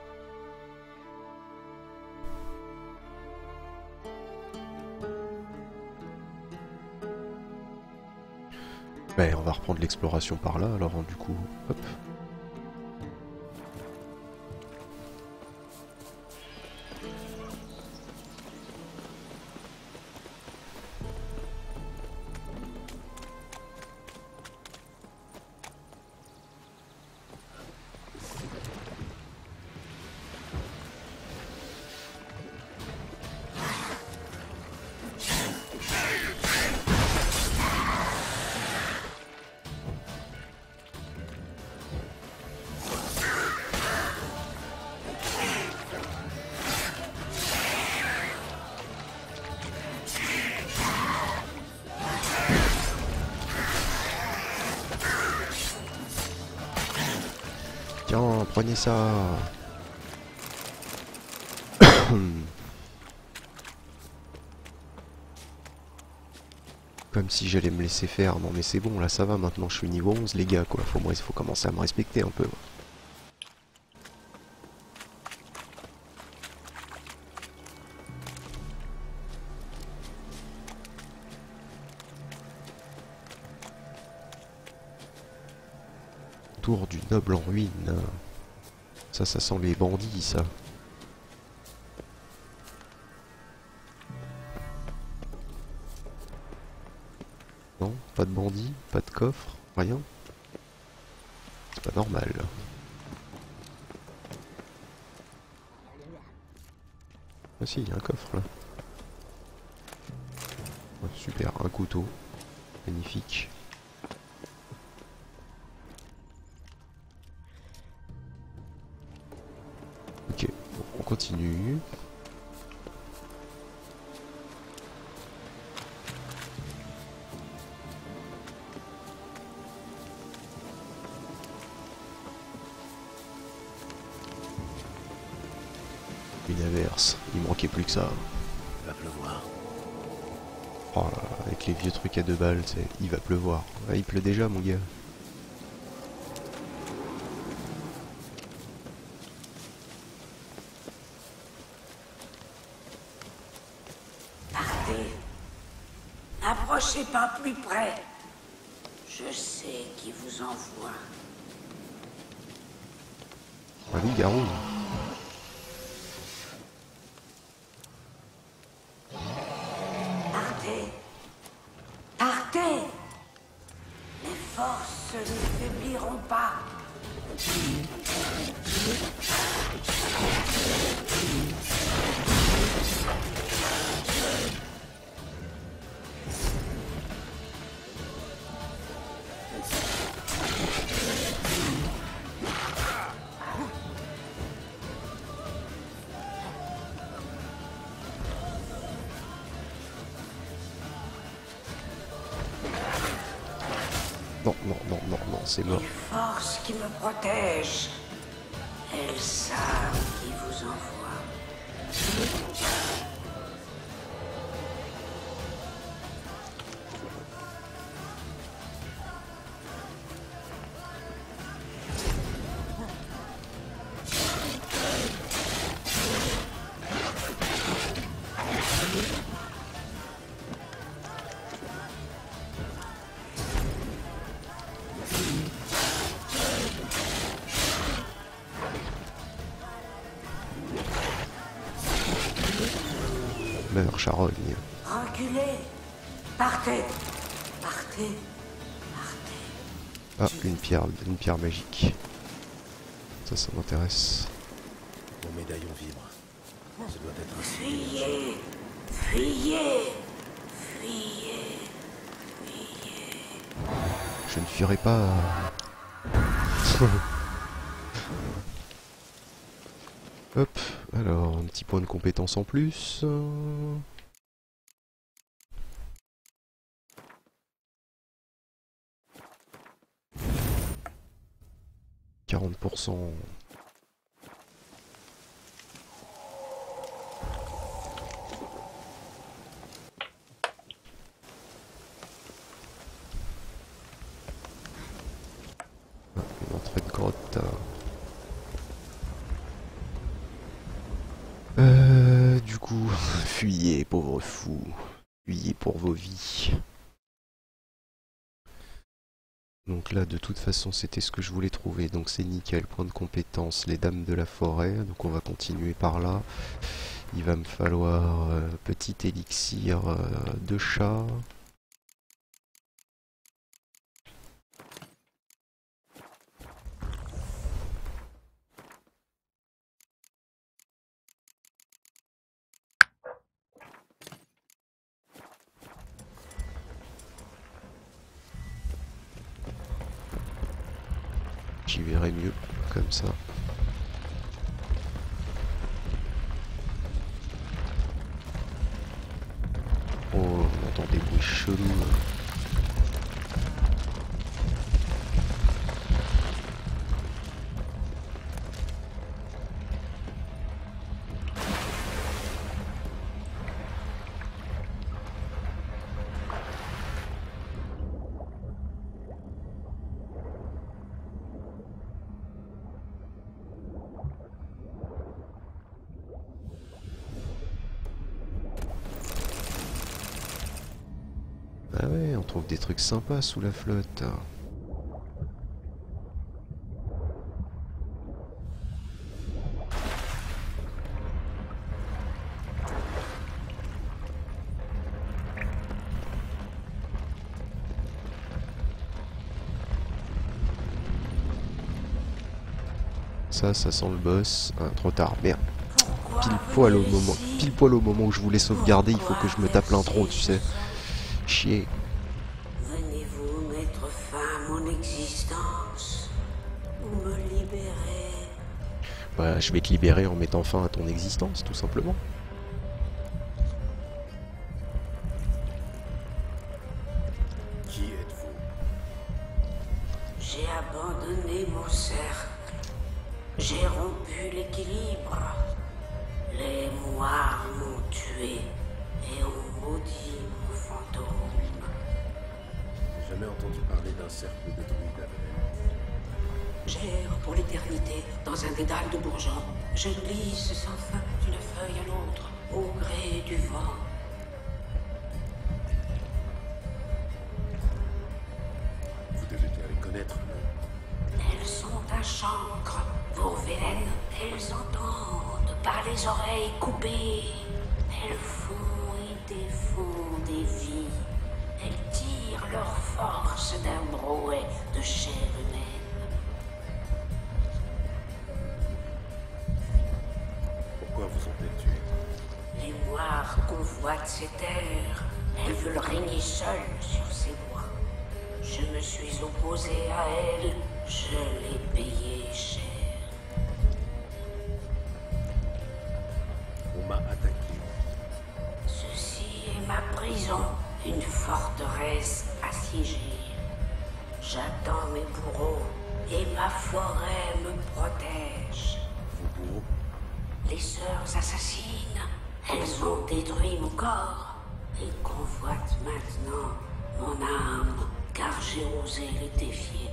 Ben, on va reprendre l'exploration par là, alors du coup, hop. Tiens, prenez ça. Comme si j'allais me laisser faire. Non mais c'est bon, là ça va, maintenant je suis niveau onze les gars quoi. Faut, moi, faut commencer à me respecter un peu. Tour du noble en ruine. Ça, ça sent les bandits, ça. Non, pas de bandits, pas de coffre, rien. C'est pas normal. Ah si, il y a un coffre là. Ouais, super, un couteau. Magnifique. Ok, bon, on continue. Une averse, il manquait plus que ça. Il va pleuvoir. Oh là là, avec les vieux trucs à deux balles, c'est il va pleuvoir. Ah, il pleut déjà mon gars. Partez. N'approchez pas plus près. Je sais qui vous envoie. Ah oui, Garou. Partez. Partez. Les forces ne faibliront pas. Non, non, non, non, non, c'est mort. Les forces qui me protègent, elles savent qui vous envoie. Meurs, charogne. Reculez. Partez. Partez. Ah, une pierre, une pierre magique. Ça, ça m'intéresse. Mon médaillon vibre. Ça doit être un signe. Fuyez. Fuyez. Fuyez. Fuyez. Je ne fuirai pas. Hop, alors un petit point de compétence en plus. quarante pour cent. Ah, une entrée de grotte. Euh, du coup, fuyez, pauvres fous. Fuyez pour vos vies. Donc là, de toute façon, c'était ce que je voulais trouver. Donc c'est nickel, point de compétence, les dames de la forêt. Donc on va continuer par là. Il va me falloir euh, petit élixir euh, de chat. J'y verrai mieux, comme ça. Oh, on entend des bruits chelous. ouais, on trouve des trucs sympas sous la flotte. Ça, ça sent le boss. Ah, trop tard, merde. Pile poil au moment, pile poil au moment où je voulais sauvegarder, il faut que je me tape l'intro, tu sais. Chier. Venez-vous mettre fin à mon existence ou me libérer? Bah, je vais te libérer en mettant fin à ton existence, tout simplement. Qui êtes-vous? J'ai abandonné mon cercle. J'ai rompu l'équilibre. Les moires m'ont tué et ont maudit mon fantôme. J'ai jamais entendu parler d'un cercle de druides à Valère. J'erre pour l'éternité dans un dédale de bourgeons. Je glisse sans fin d'une feuille à l'autre, au gré du vent. Vous devez bien les connaître, non? Elles sont un chancre, vos veines, elles entendent par les oreilles coupées. Elles font et défont des vies. Elles tirent leur force d'un brouet de chair humaine. Pourquoi vous ont-elles tué? Les moires convoitent ces terres. Elles veulent régner seules sur ces bois. Je me suis opposé à elles. Je l'ai payé cher. On m'a attaqué. Ceci est ma prison, une forteresse assiégée. J'attends mes bourreaux et ma forêt me protège. Vos bourreaux? Les sœurs assassines, elles ont détruit mon corps et convoitent maintenant mon âme, car j'ai osé les défier.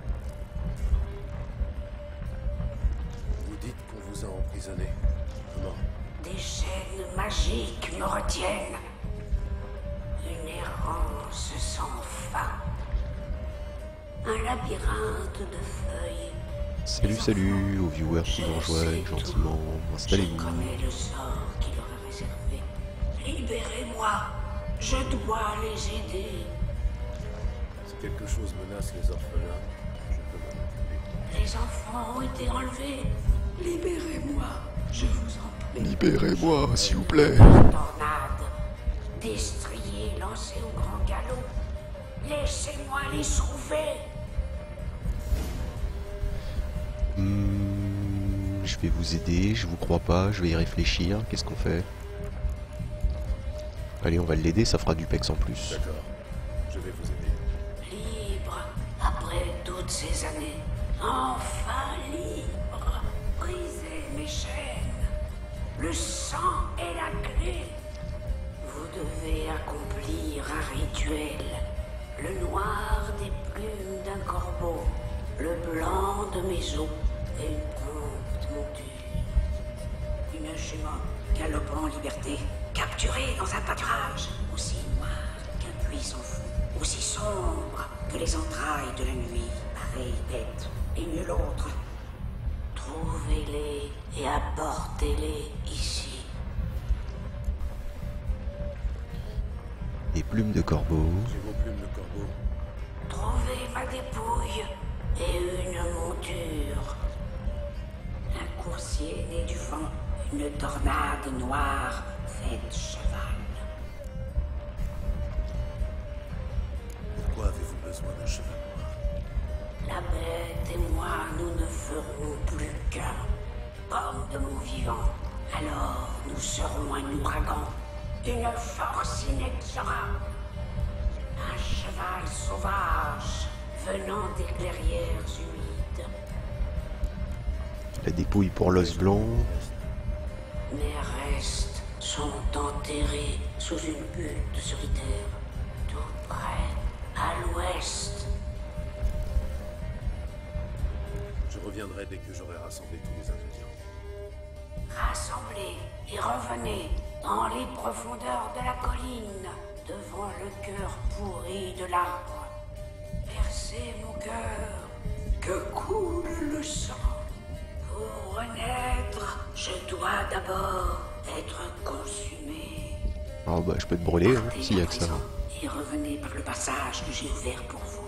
Vous dites qu'on vous a emprisonné. Comment? Des chaînes magiques me retiennent. Une errance sans fin. Un labyrinthe de feuilles. Salut, salut aux viewers qui nous rejoignent gentiment. Installez-vous. Je connais le sort qui leur est réservé. Libérez-moi. Je dois les aider. Si quelque chose menace les orphelins, je peux m'en occuper. Les enfants ont été enlevés. Libérez-moi. Je vous en prie. Libérez-moi, s'il vous plaît. Tornade. Destrier lancé au grand galop. Laissez-moi les sauver. Hmm, je vais vous aider, je vous crois pas, je vais y réfléchir. Qu'est-ce qu'on fait? Allez, on va l'aider, ça fera du pex en plus. D'accord, je vais vous aider. Libre, après toutes ces années. Enfin libre. Brisez mes chaînes. Le sang est la clé. Vous devez accomplir un rituel. Le noir des plumes d'un corbeau. Le blanc de mes os. Et une prompte monture. Une jument galopant en liberté. Capturée dans un pâturage. Aussi noir qu'un puits sans fond. Aussi sombre que les entrailles de la nuit. Pareille bête et nulle autre. Trouvez-les et apportez-les ici. Des plumes de corbeau. J'ai vos plumes de corbeau. Trouvez ma dépouille et une monture. Un coursier né du vent, une tornade noire faite cheval. Pourquoi avez-vous besoin d'un cheval noir? La bête et moi, nous ne ferons plus qu'un. Comme de mon vivant. Alors, nous serons un ouragan. D'une force inexorable. Un cheval sauvage venant des clairières humides. La dépouille pour l'os blanc. Mes restes sont enterrés sous une butte solitaire, tout près, à l'ouest. Je reviendrai dès que j'aurai rassemblé tous les ingrédients. Rassemblez et revenez dans les profondeurs de la colline, devant le cœur pourri de l'arbre. Percez mon cœur, que coule le sang. Pour renaître, je dois d'abord être consumé. Ah bah je peux te brûler, hein, s'il y a que ça. Et revenez par le passage que j'ai ouvert pour vous.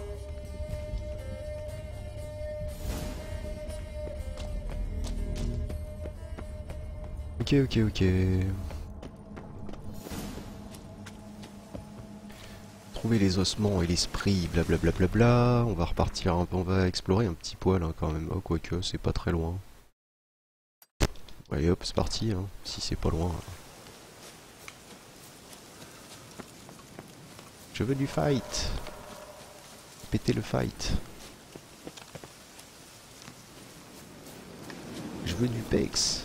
Ok, ok, ok. Trouver les ossements et l'esprit, blablabla. Bla bla bla. On va repartir un peu, on va explorer un petit poil hein, quand même. Oh, quoique, c'est pas très loin. Allez hop, c'est parti, hein, si c'est pas loin. Je veux du fight. Péter le fight. Je veux du pex.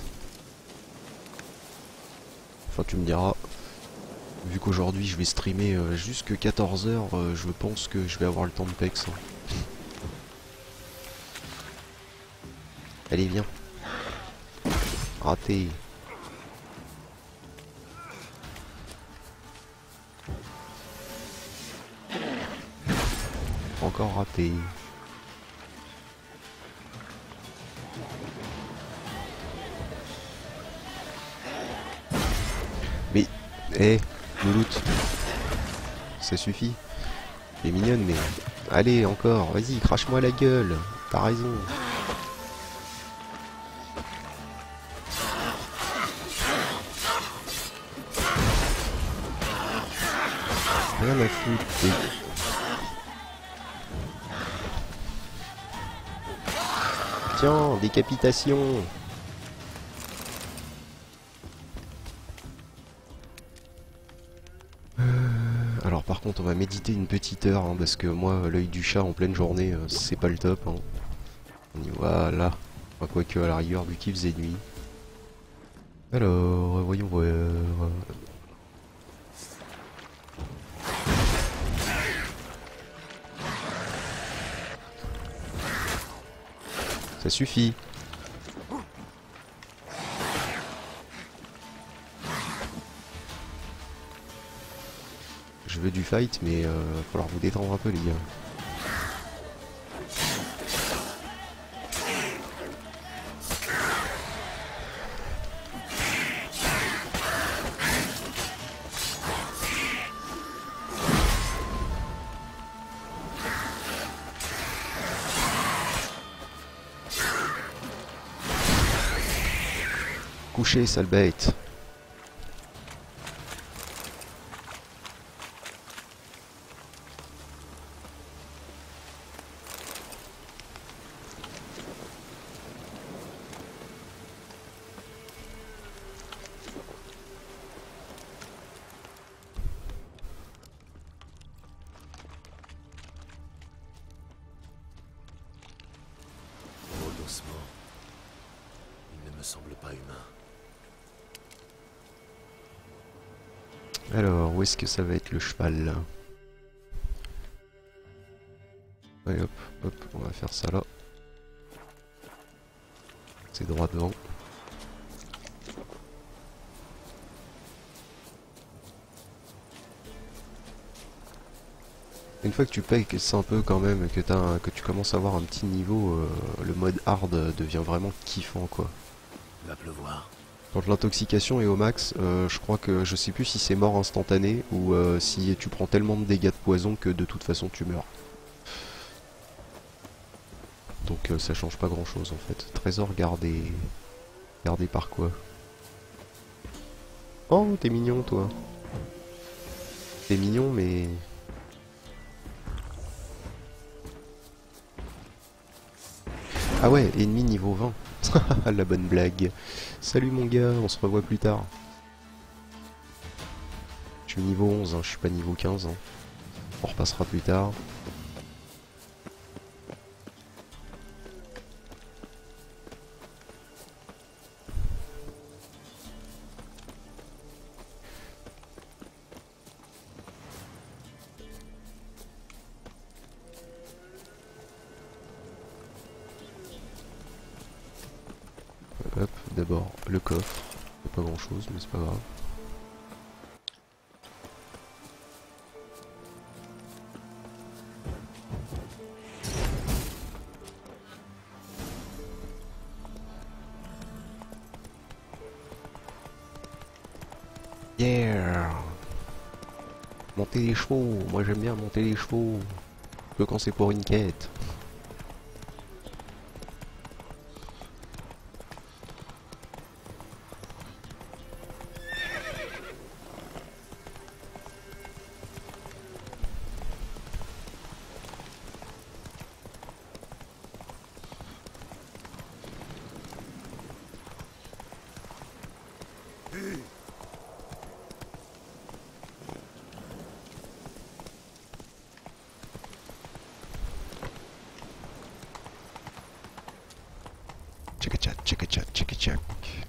Enfin tu me diras, vu qu'aujourd'hui je vais streamer euh, jusque quatorze heures, euh, je pense que je vais avoir le temps de pex. Hein. Allez viens. Raté. Encore raté. Mais, hé, hey, Mouloute, ça suffit. Elle est mignonne, mais... Allez, encore, vas-y, crache-moi la gueule. T'as raison. Rien à foutre. Tiens, décapitation. Euh, alors par contre on va méditer une petite heure hein, parce que moi l'œil du chat en pleine journée euh, c'est pas le top hein. On y voilà. Enfin, quoique à la rigueur vu qu'il faisait nuit. Alors voyons voir. Ça suffit. Je veux du fight, mais il euh, va falloir vous détendre un peu, les gars. Couché, sale bête. Il ne me semble pas humain. Alors, où est-ce que ça va être le cheval là? Allez hop, hop, on va faire ça là. C'est droit devant. Une fois que tu payes un peu quand même, que, t'as, que tu commences à avoir un petit niveau, euh, le mode hard devient vraiment kiffant quoi. Il va pleuvoir. Quand l'intoxication est au max, euh, je crois que je sais plus si c'est mort instantané ou euh, si tu prends tellement de dégâts de poison que de toute façon tu meurs. Donc euh, ça change pas grand chose en fait. Trésor gardé. Gardé par quoi? Oh t'es mignon toi. T'es mignon mais... Ah ouais, ennemi niveau vingt. La bonne blague. Salut mon gars, on se revoit plus tard. Je suis niveau onze, hein, je suis pas niveau quinze. Hein. On repassera plus tard. Hop, d'abord le coffre. Pas grand chose, mais c'est pas grave. Yeah. Monter les chevaux, moi j'aime bien monter les chevaux. Que quand c'est pour une quête. Check-a-check, check-a-check, check-a-check.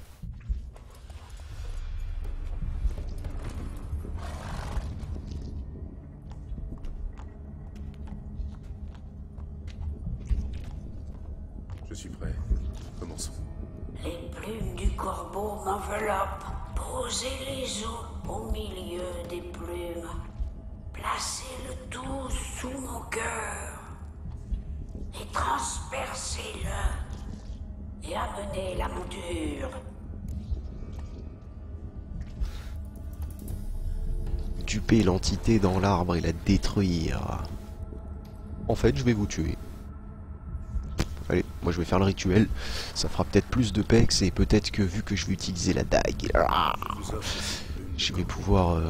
Je suis prêt. Commençons. Les plumes du corbeau m'enveloppent. Posez les os au milieu des plumes. Placez le tout sous mon cœur. Et transpercez-le. Et amenez la monture. Duper l'entité dans l'arbre et la détruire. En fait, je vais vous tuer. Allez, moi je vais faire le rituel. Ça fera peut-être plus de pex et peut-être que vu que je vais utiliser la dague, je vais pouvoir euh,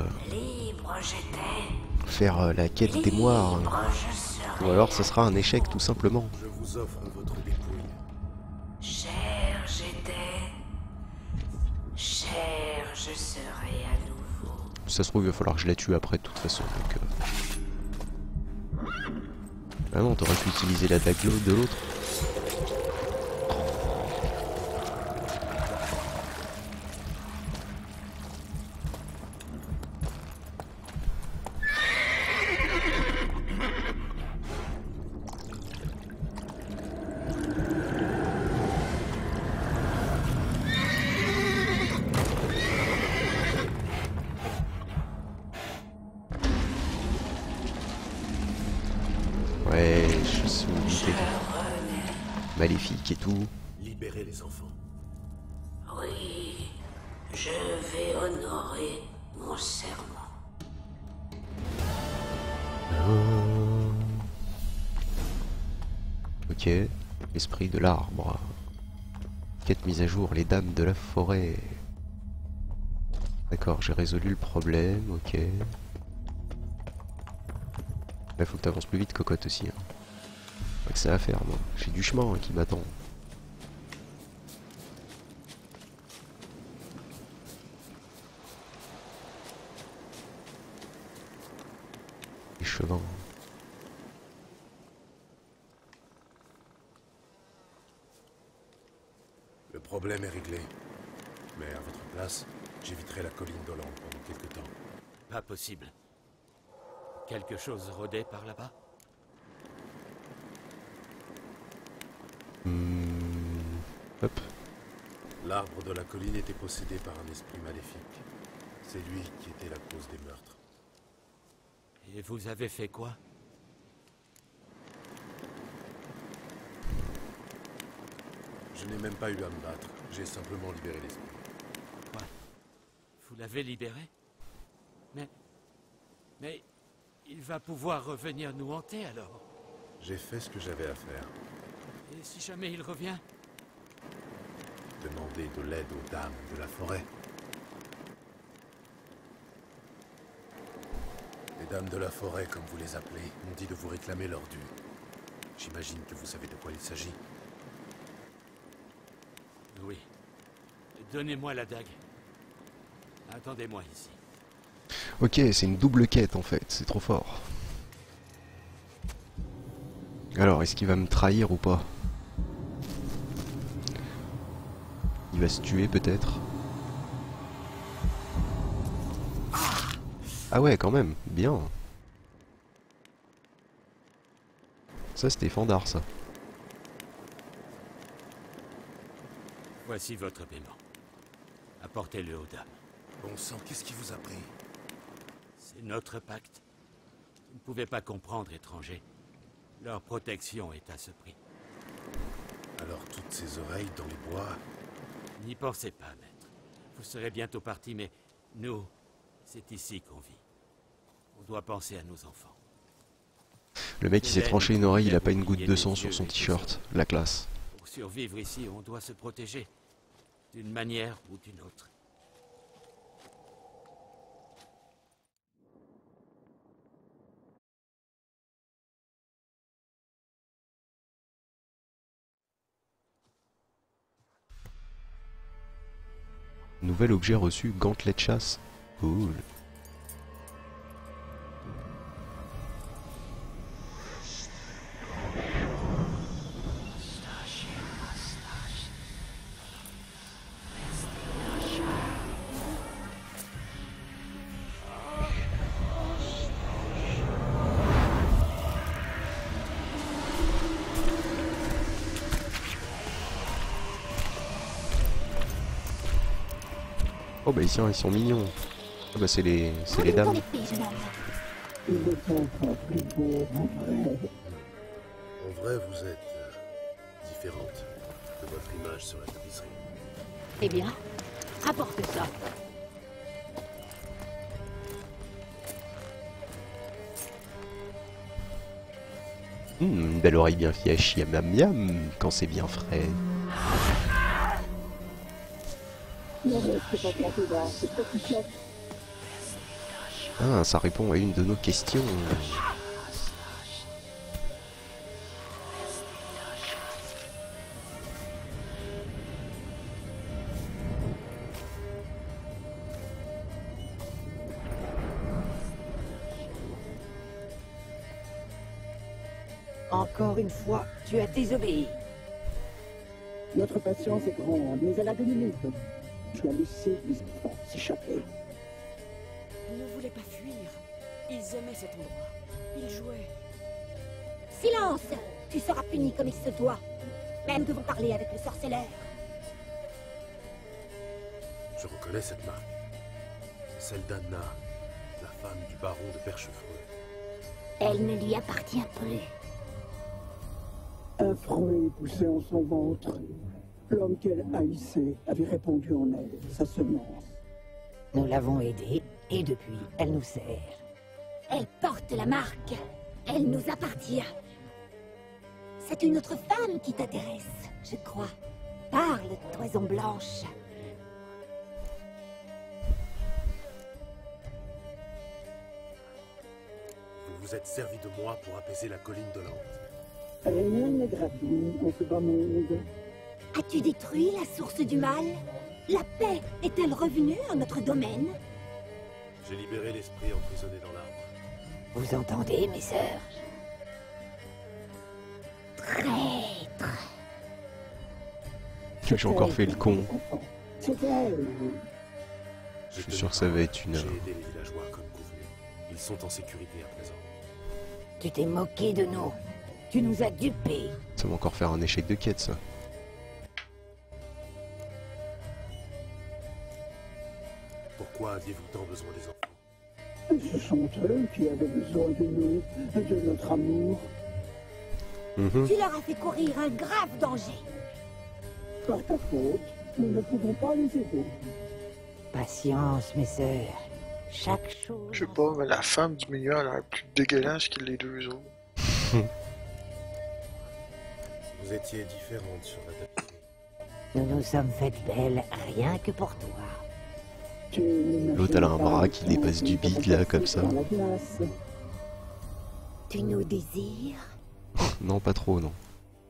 faire euh, la quête des moires. Ou alors ça sera un échec tout simplement. Je vous offre votre dépouille. Cher j'étais, cher je serai à nouveau. Ça se trouve, il va falloir que je la tue après de toute façon. Donc, euh... Ah non, t'aurais pu utiliser la dague de l'autre. Ouais, je suis obligé. Maléfique et tout. Libérez les enfants. Oui, je vais honorer mon serment. Oh. Ok, esprit de l'arbre. Quête mise à jour, les dames de la forêt. D'accord, j'ai résolu le problème, ok. Là, faut que t'avances plus vite, cocotte aussi. Hein. Pas que ça à faire, moi. J'ai du chemin hein, qui m'attend. Les chevaux. Le problème est réglé. Mais à votre place, j'éviterai la colline d'Hollande pendant quelque temps. Pas possible. Quelque chose rôdait par là-bas? Mmh. Hop. L'arbre de la colline était possédé par un esprit maléfique. C'est lui qui était la cause des meurtres. Et vous avez fait quoi? Je n'ai même pas eu à me battre. J'ai simplement libéré l'esprit. Quoi? Vous l'avez libéré? Mais... Mais... il va pouvoir revenir nous hanter alors? J'ai fait ce que j'avais à faire. Et si jamais il revient? Demander de l'aide aux dames de la forêt. Les dames de la forêt, comme vous les appelez, m'ont dit de vous réclamer leur dû. J'imagine que vous savez de quoi il s'agit. Oui. Donnez-moi la dague. Attendez-moi ici. Ok, c'est une double quête en fait, c'est trop fort. Alors, est-ce qu'il va me trahir ou pas? Il va se tuer peut-être. Ah ouais, quand même, bien. Ça c'était fandard ça. Voici votre paiement. Apportez-le aux dames. Bon sang, qu'est-ce qui vous a pris? C'est notre pacte. Vous ne pouvez pas comprendre, étranger. Leur protection est à ce prix. Alors toutes ces oreilles dans les bois... N'y pensez pas, maître. Vous serez bientôt parti, mais nous, C'est ici qu'on vit. On doit penser à nos enfants. Le mec il s'est tranché une oreille, il a pas une goutte de sang sur son t-shirt. La classe. Pour survivre ici, on doit se protéger. D'une manière ou d'une autre. Nouvel objet reçu, gantelet de chasse. Cool. Oh bah tiens, ils sont mignons. Oh bah c'est les, c'est les dames. Il est encore plus beau en vrai. En vrai, vous êtes euh, différente de votre image sur la tapisserie. Eh bien, apporte ça. Hum, une belle oreille bien fièche, yam yam yam, quand c'est bien frais. Ah, ça répond à une de nos questions. Encore une fois, tu as désobéi. Notre patience est grande, mais elle a deux minutes. Je dois laisser les enfants s'échapper. Ils ne voulaient pas fuir. Ils aimaient cet endroit. Ils jouaient. Silence! Tu seras puni comme il se doit. Mais nous devons parler avec le sorceleur. Je reconnais cette marque. Celle d'Anna, la femme du baron de Perchefreux. Elle ne lui appartient plus. Un fruit poussait en son ventre. L'homme qu'elle haïssait avait répandu en elle sa semence. Nous l'avons aidée, et depuis, elle nous sert. Elle porte la marque. Elle nous appartient. C'est une autre femme qui t'intéresse, je crois. Parle, Toison Blanche. Vous vous êtes servi de moi pour apaiser la colline de Lente. Rien n'est gratuit en ce bas monde. As-tu détruit la source du mal? La paix est-elle revenue à notre domaine? J'ai libéré l'esprit emprisonné dans l'arbre. Vous entendez, mes sœurs? Traître. J'ai encore fait le con. C'est elle. Je suis sûr que ça va être une... J'ai aidé les villageois comme convenu. Ils sont en sécurité à présent. Tu t'es moqué de nous. Tu nous as dupés. Ça va encore faire un échec de quête, ça. Pourquoi aviez-vous tant besoin des enfants? Ce sont eux qui avaient besoin de nous, de notre amour. Mmh. Tu leur as fait courir un grave danger. Par ta faute, nous ne pouvons pas les aider. Patience, mes sœurs. Chaque chose... Je sais pas, mais la femme du milieu a l'air plus dégueulasse que les deux autres. Vous étiez différentes sur la tapisserie. Nous nous sommes faites belles rien que pour toi. L'autre elle a un bras qui dépasse du bide là comme ça. Tu nous désires? Non, pas trop, non.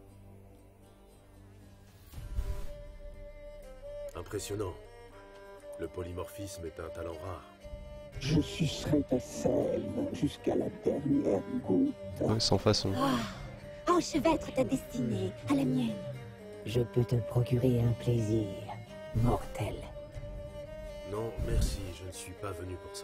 Impressionnant. Le polymorphisme est un talent rare. Je sucerai ta sève jusqu'à la dernière goutte. Ouais, sans façon. Oh, enchevêtre ta destinée à la mienne. Je peux te procurer un plaisir mortel. Non, merci, je ne suis pas venu pour ça.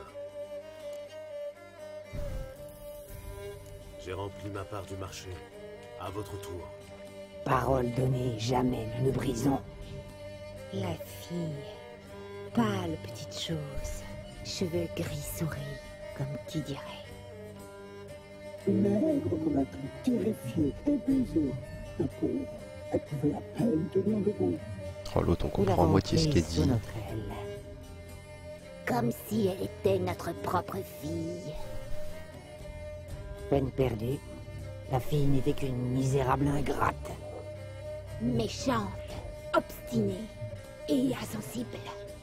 J'ai rempli ma part du marché. À votre tour. Parole donnée, jamais nous ne brisons. La fille, pâle petite chose, cheveux gris souris, comme qui dirait. Maigre comme un truc, terrifié, épuisé. La pauvre, elle pouvait à peine tenir debout. Oh, l'autre, on comprend à moitié ce qu'elle dit. Comme si elle était notre propre fille. Peine perdue. La fille n'était qu'une misérable ingrate. Méchante, obstinée et insensible.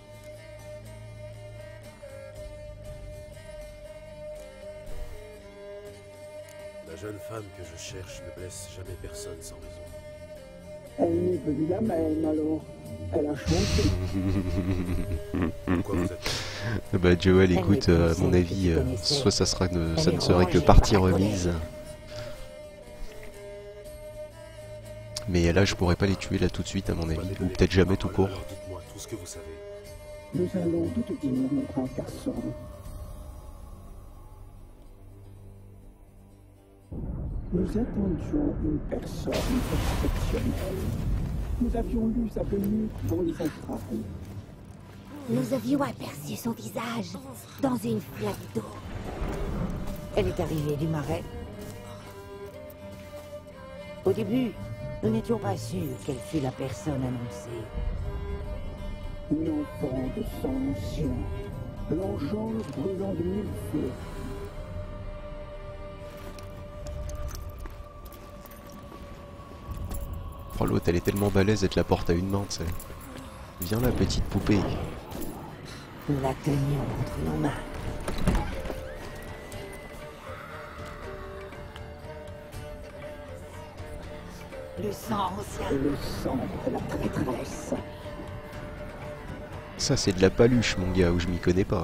La jeune femme que je cherche ne blesse jamais personne sans raison. Elle n'est venue la même alors. Elle a changé. Pourquoi vous êtes... Bah Joël, écoute, euh, à mon avis, euh, soit ça sera ne, ça ne serait que partie remise. Mais là, je pourrais pas les tuer là tout de suite, à mon avis, ou peut-être jamais tout court. Dites-moi tout ce que vous savez. Nous allons tout te dire, mon grand garçon. Nous attendions une personne exceptionnelle. Nous avions lu sa venue dans les entrailles. Nous avions aperçu son visage dans une flaque d'eau. Elle est arrivée du marais. Au début, nous n'étions pas sûrs qu'elle fût la personne annoncée. Une enfant de sang ancien, l'engeance brûlant de mille feux. Oh, l'autre, elle est tellement balèze, elle te la porte à une main, tu sais. Viens là, petite poupée. Nous la tenions entre nos mains. Le sang ancien. Le sang de la traîtresse. Ça, c'est de la paluche, mon gars, où je m'y connais pas.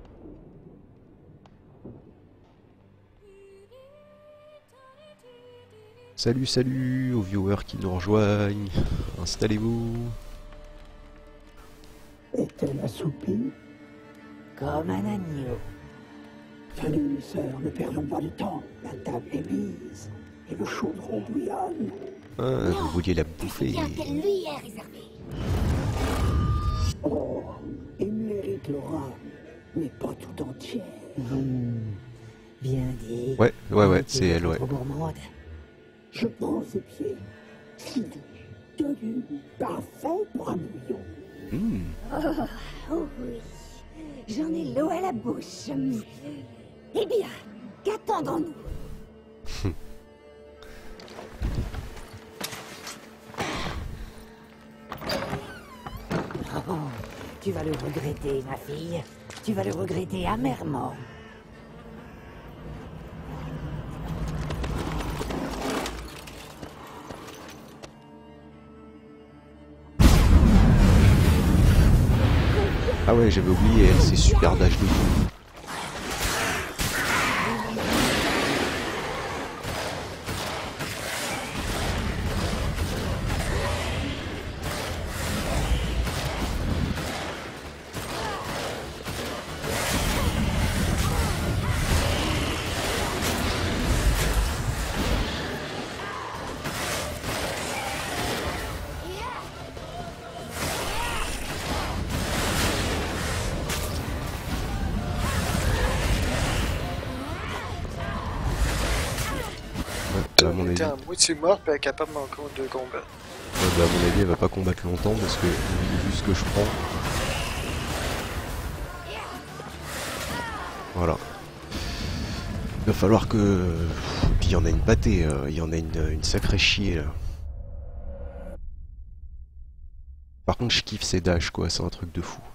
Salut, salut aux viewers qui nous rejoignent. Installez-vous. Est-elle assoupie? Comme un agneau. Salut, mes sœurs, ne perdons pas de temps. La table est mise et le chaudron bouillonne. Ah, vous vouliez la bouffer. Bien qu'elle lui est réservée. Oh, il mérite l'aura, mais pas tout entière. Mmh, bien dit. Ouais, ouais, ouais, c'est elle, ouais. Gourmande. Je prends ses pieds. Si tenu, parfait pour un bouillon. Mmh. Oh, oh oui, j'en ai l'eau à la bouche. Eh bien, qu'attendons-nous? Oh, tu vas le regretter, ma fille. Tu vas le regretter amèrement. Ah ouais, j'avais oublié, elle, c'est super d'âge de fou. À mon Elle était avis. à moitié morte, puis elle est capable encore de combattre. Ouais, bah, à mon avis, elle va pas combattre longtemps parce que vu ce que je prends. Voilà. Il va falloir que. Puis il y en a une pâtée, euh, il y en a une, une sacrée chier là. Par contre, je kiffe ces dashs quoi, c'est un truc de fou.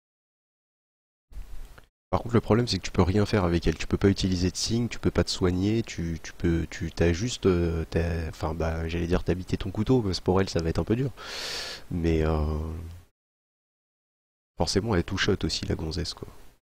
Par contre, le problème, c'est que tu peux rien faire avec elle. Tu peux pas utiliser de signes, tu peux pas te soigner, tu, tu peux, tu t'as juste, euh, t'as, enfin, bah, j'allais dire t'habiter ton couteau, parce que pour elle, ça va être un peu dur. Mais euh, forcément, elle tout shot aussi la gonzesse, quoi.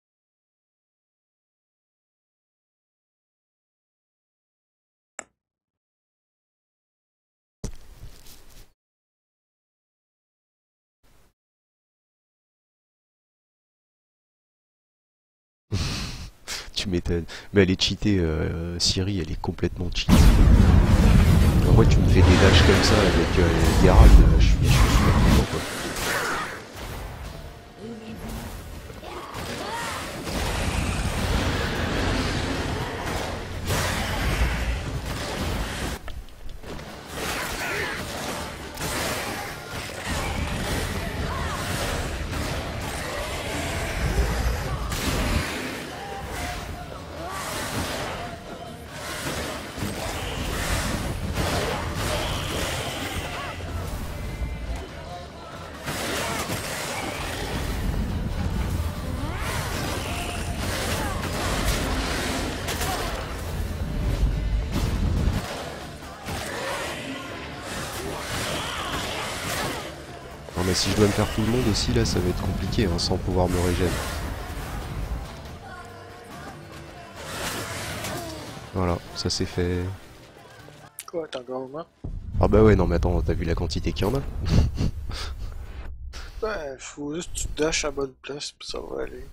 Tu m'étonnes. Mais elle est cheatée, euh, Ciri, elle est complètement cheatée. Moi, tu me fais des dashs comme ça avec euh, Geralt, je suis, je suis super content, quoi. mais si je dois me faire tout le monde aussi, là, ça va être compliqué, hein, sans pouvoir me régénérer. Voilà, ça c'est fait. Quoi, t'as encore un? Ah bah ouais, non mais attends, t'as vu la quantité qu'il y en a? Ouais, faut juste que tu dashes à bonne place, puis ça va aller.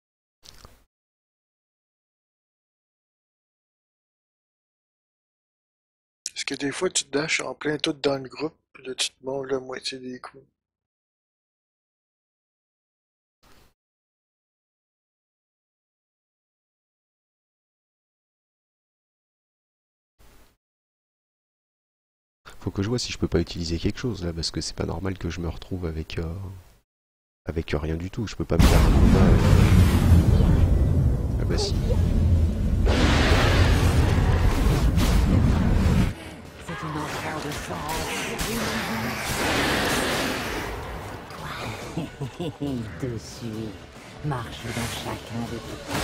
Parce que des fois, tu te dashes en plein tout dans le groupe, puis là, tu te montes la moitié des coups. Faut que je vois si je peux pas utiliser quelque chose là, parce que c'est pas normal que je me retrouve avec euh, avec rien du tout. Je peux pas me faire un combat. Euh... Ah bah si. C'est une enfant de sang. Il te suit. Marche dans chacun de tes pas.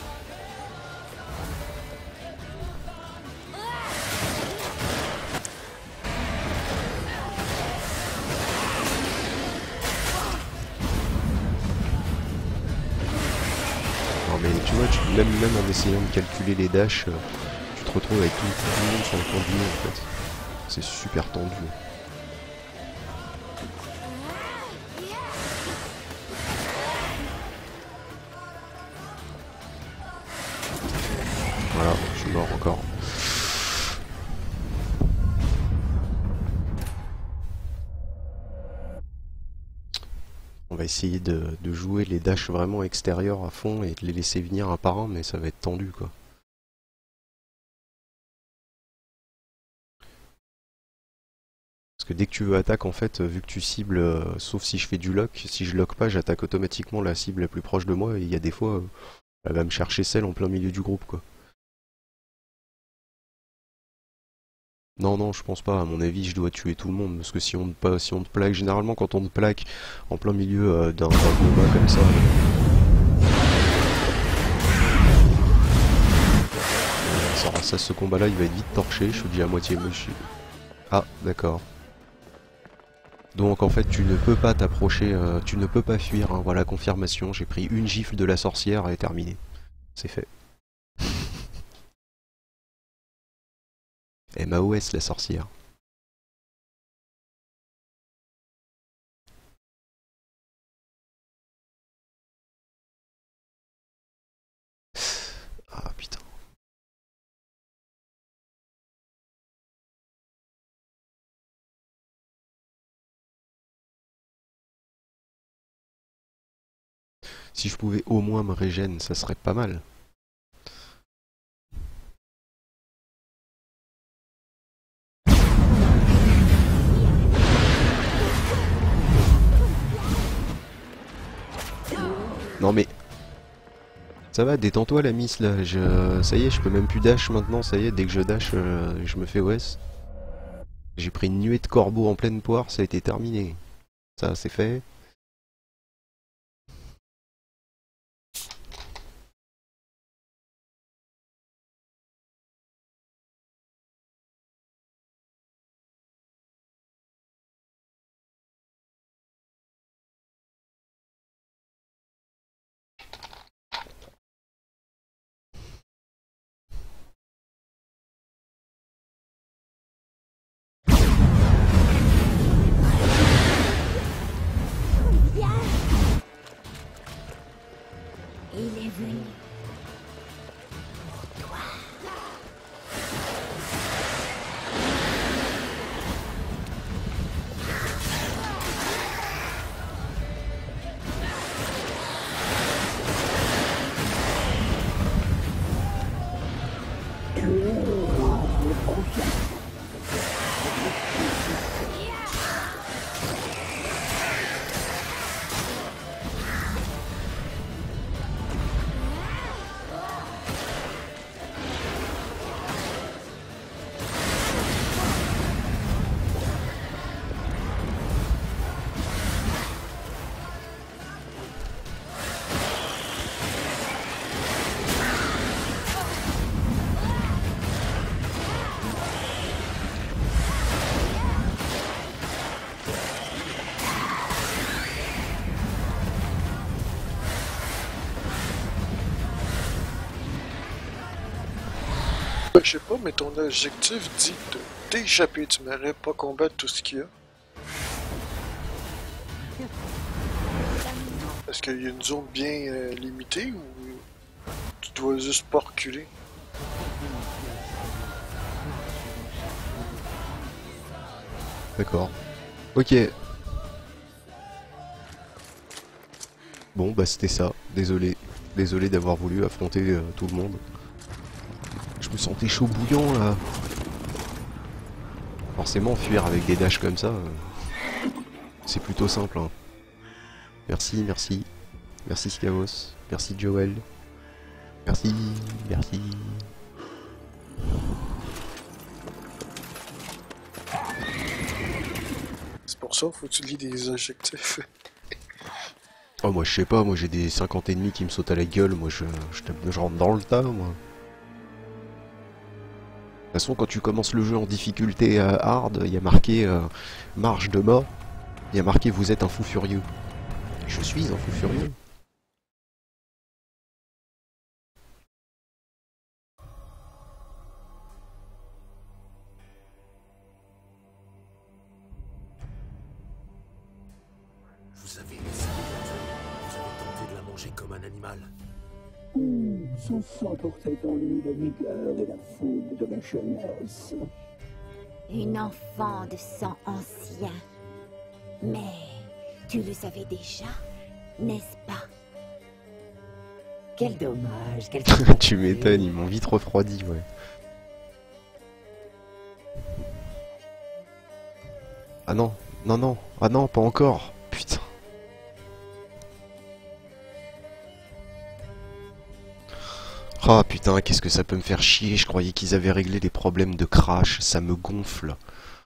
Mais tu vois, tu, même, même en essayant de calculer les dashs, euh, tu te retrouves avec tout, tout le monde sur le conduit en fait. C'est super tendu. Voilà, je suis mort encore. On va essayer de, de jouer les dashs vraiment extérieurs à fond et de les laisser venir un par un, mais ça va être tendu quoi. Parce que dès que tu veux attaque, en fait, vu que tu cibles, euh, sauf si je fais du lock, si je lock pas, j'attaque automatiquement la cible la plus proche de moi et il y a des fois, euh, elle va me chercher celle en plein milieu du groupe quoi. Non, non, je pense pas. À mon avis, je dois tuer tout le monde. Parce que si on te, si on te plaque, généralement, quand on te plaque en plein milieu euh, d'un combat comme ça. Ça, ça, ce combat-là, il va être vite torché. Je suis déjà à moitié moche. Ah, d'accord. Donc, en fait, tu ne peux pas t'approcher. Euh, tu ne peux pas fuir. Hein. Voilà, confirmation. J'ai pris une gifle de la sorcière et terminé. C'est fait. M A O S la sorcière. Ah putain. Si je pouvais au moins me régénérer, ça serait pas mal. Non mais... Ça va, détends-toi la miss là, je... ça y est, je peux même plus dash maintenant, ça y est, dès que je dash, euh, je me fais O S. J'ai pris une nuée de corbeaux en pleine poire, ça a été terminé. Ça, c'est fait. Ben, je sais pas, mais ton objectif dit de t'échapper du marais, pas combattre tout ce qu'il y a. Est-ce qu'il y a une zone bien euh, limitée ou tu dois juste pas reculer? D'accord. Ok. Bon, bah c'était ça. Désolé. Désolé d'avoir voulu affronter euh, tout le monde. Je me sentais chaud bouillant là. Forcément, fuir avec des dashs comme ça, euh, c'est plutôt simple. Hein. Merci, merci. Merci Skavos. Merci Joel. Merci, merci. C'est pour ça, faut que tu lis des objectifs. Oh moi je sais pas, moi j'ai des cinquante ennemis qui me sautent à la gueule, moi je, je, je rentre dans le tas moi. De toute façon quand tu commences le jeu en difficulté euh, hard, il y a marqué euh, marge de mort, il y a marqué vous êtes un fou furieux. Je suis un fou furieux. Vous avez laissé vous avez tenté de la manger comme un animal. Mmh, son sang portait en lui la vigueur et la fougue de la jeunesse. Une enfant de sang ancien. Mais tu le savais déjà, n'est-ce pas? Quel dommage, quel Tu m'étonnes, ils m'ont vite refroidi, ouais. Ah non, non, non, ah non, pas encore. Putain. Ah putain, qu'est-ce que ça peut me faire chier, je croyais qu'ils avaient réglé les problèmes de crash, ça me gonfle.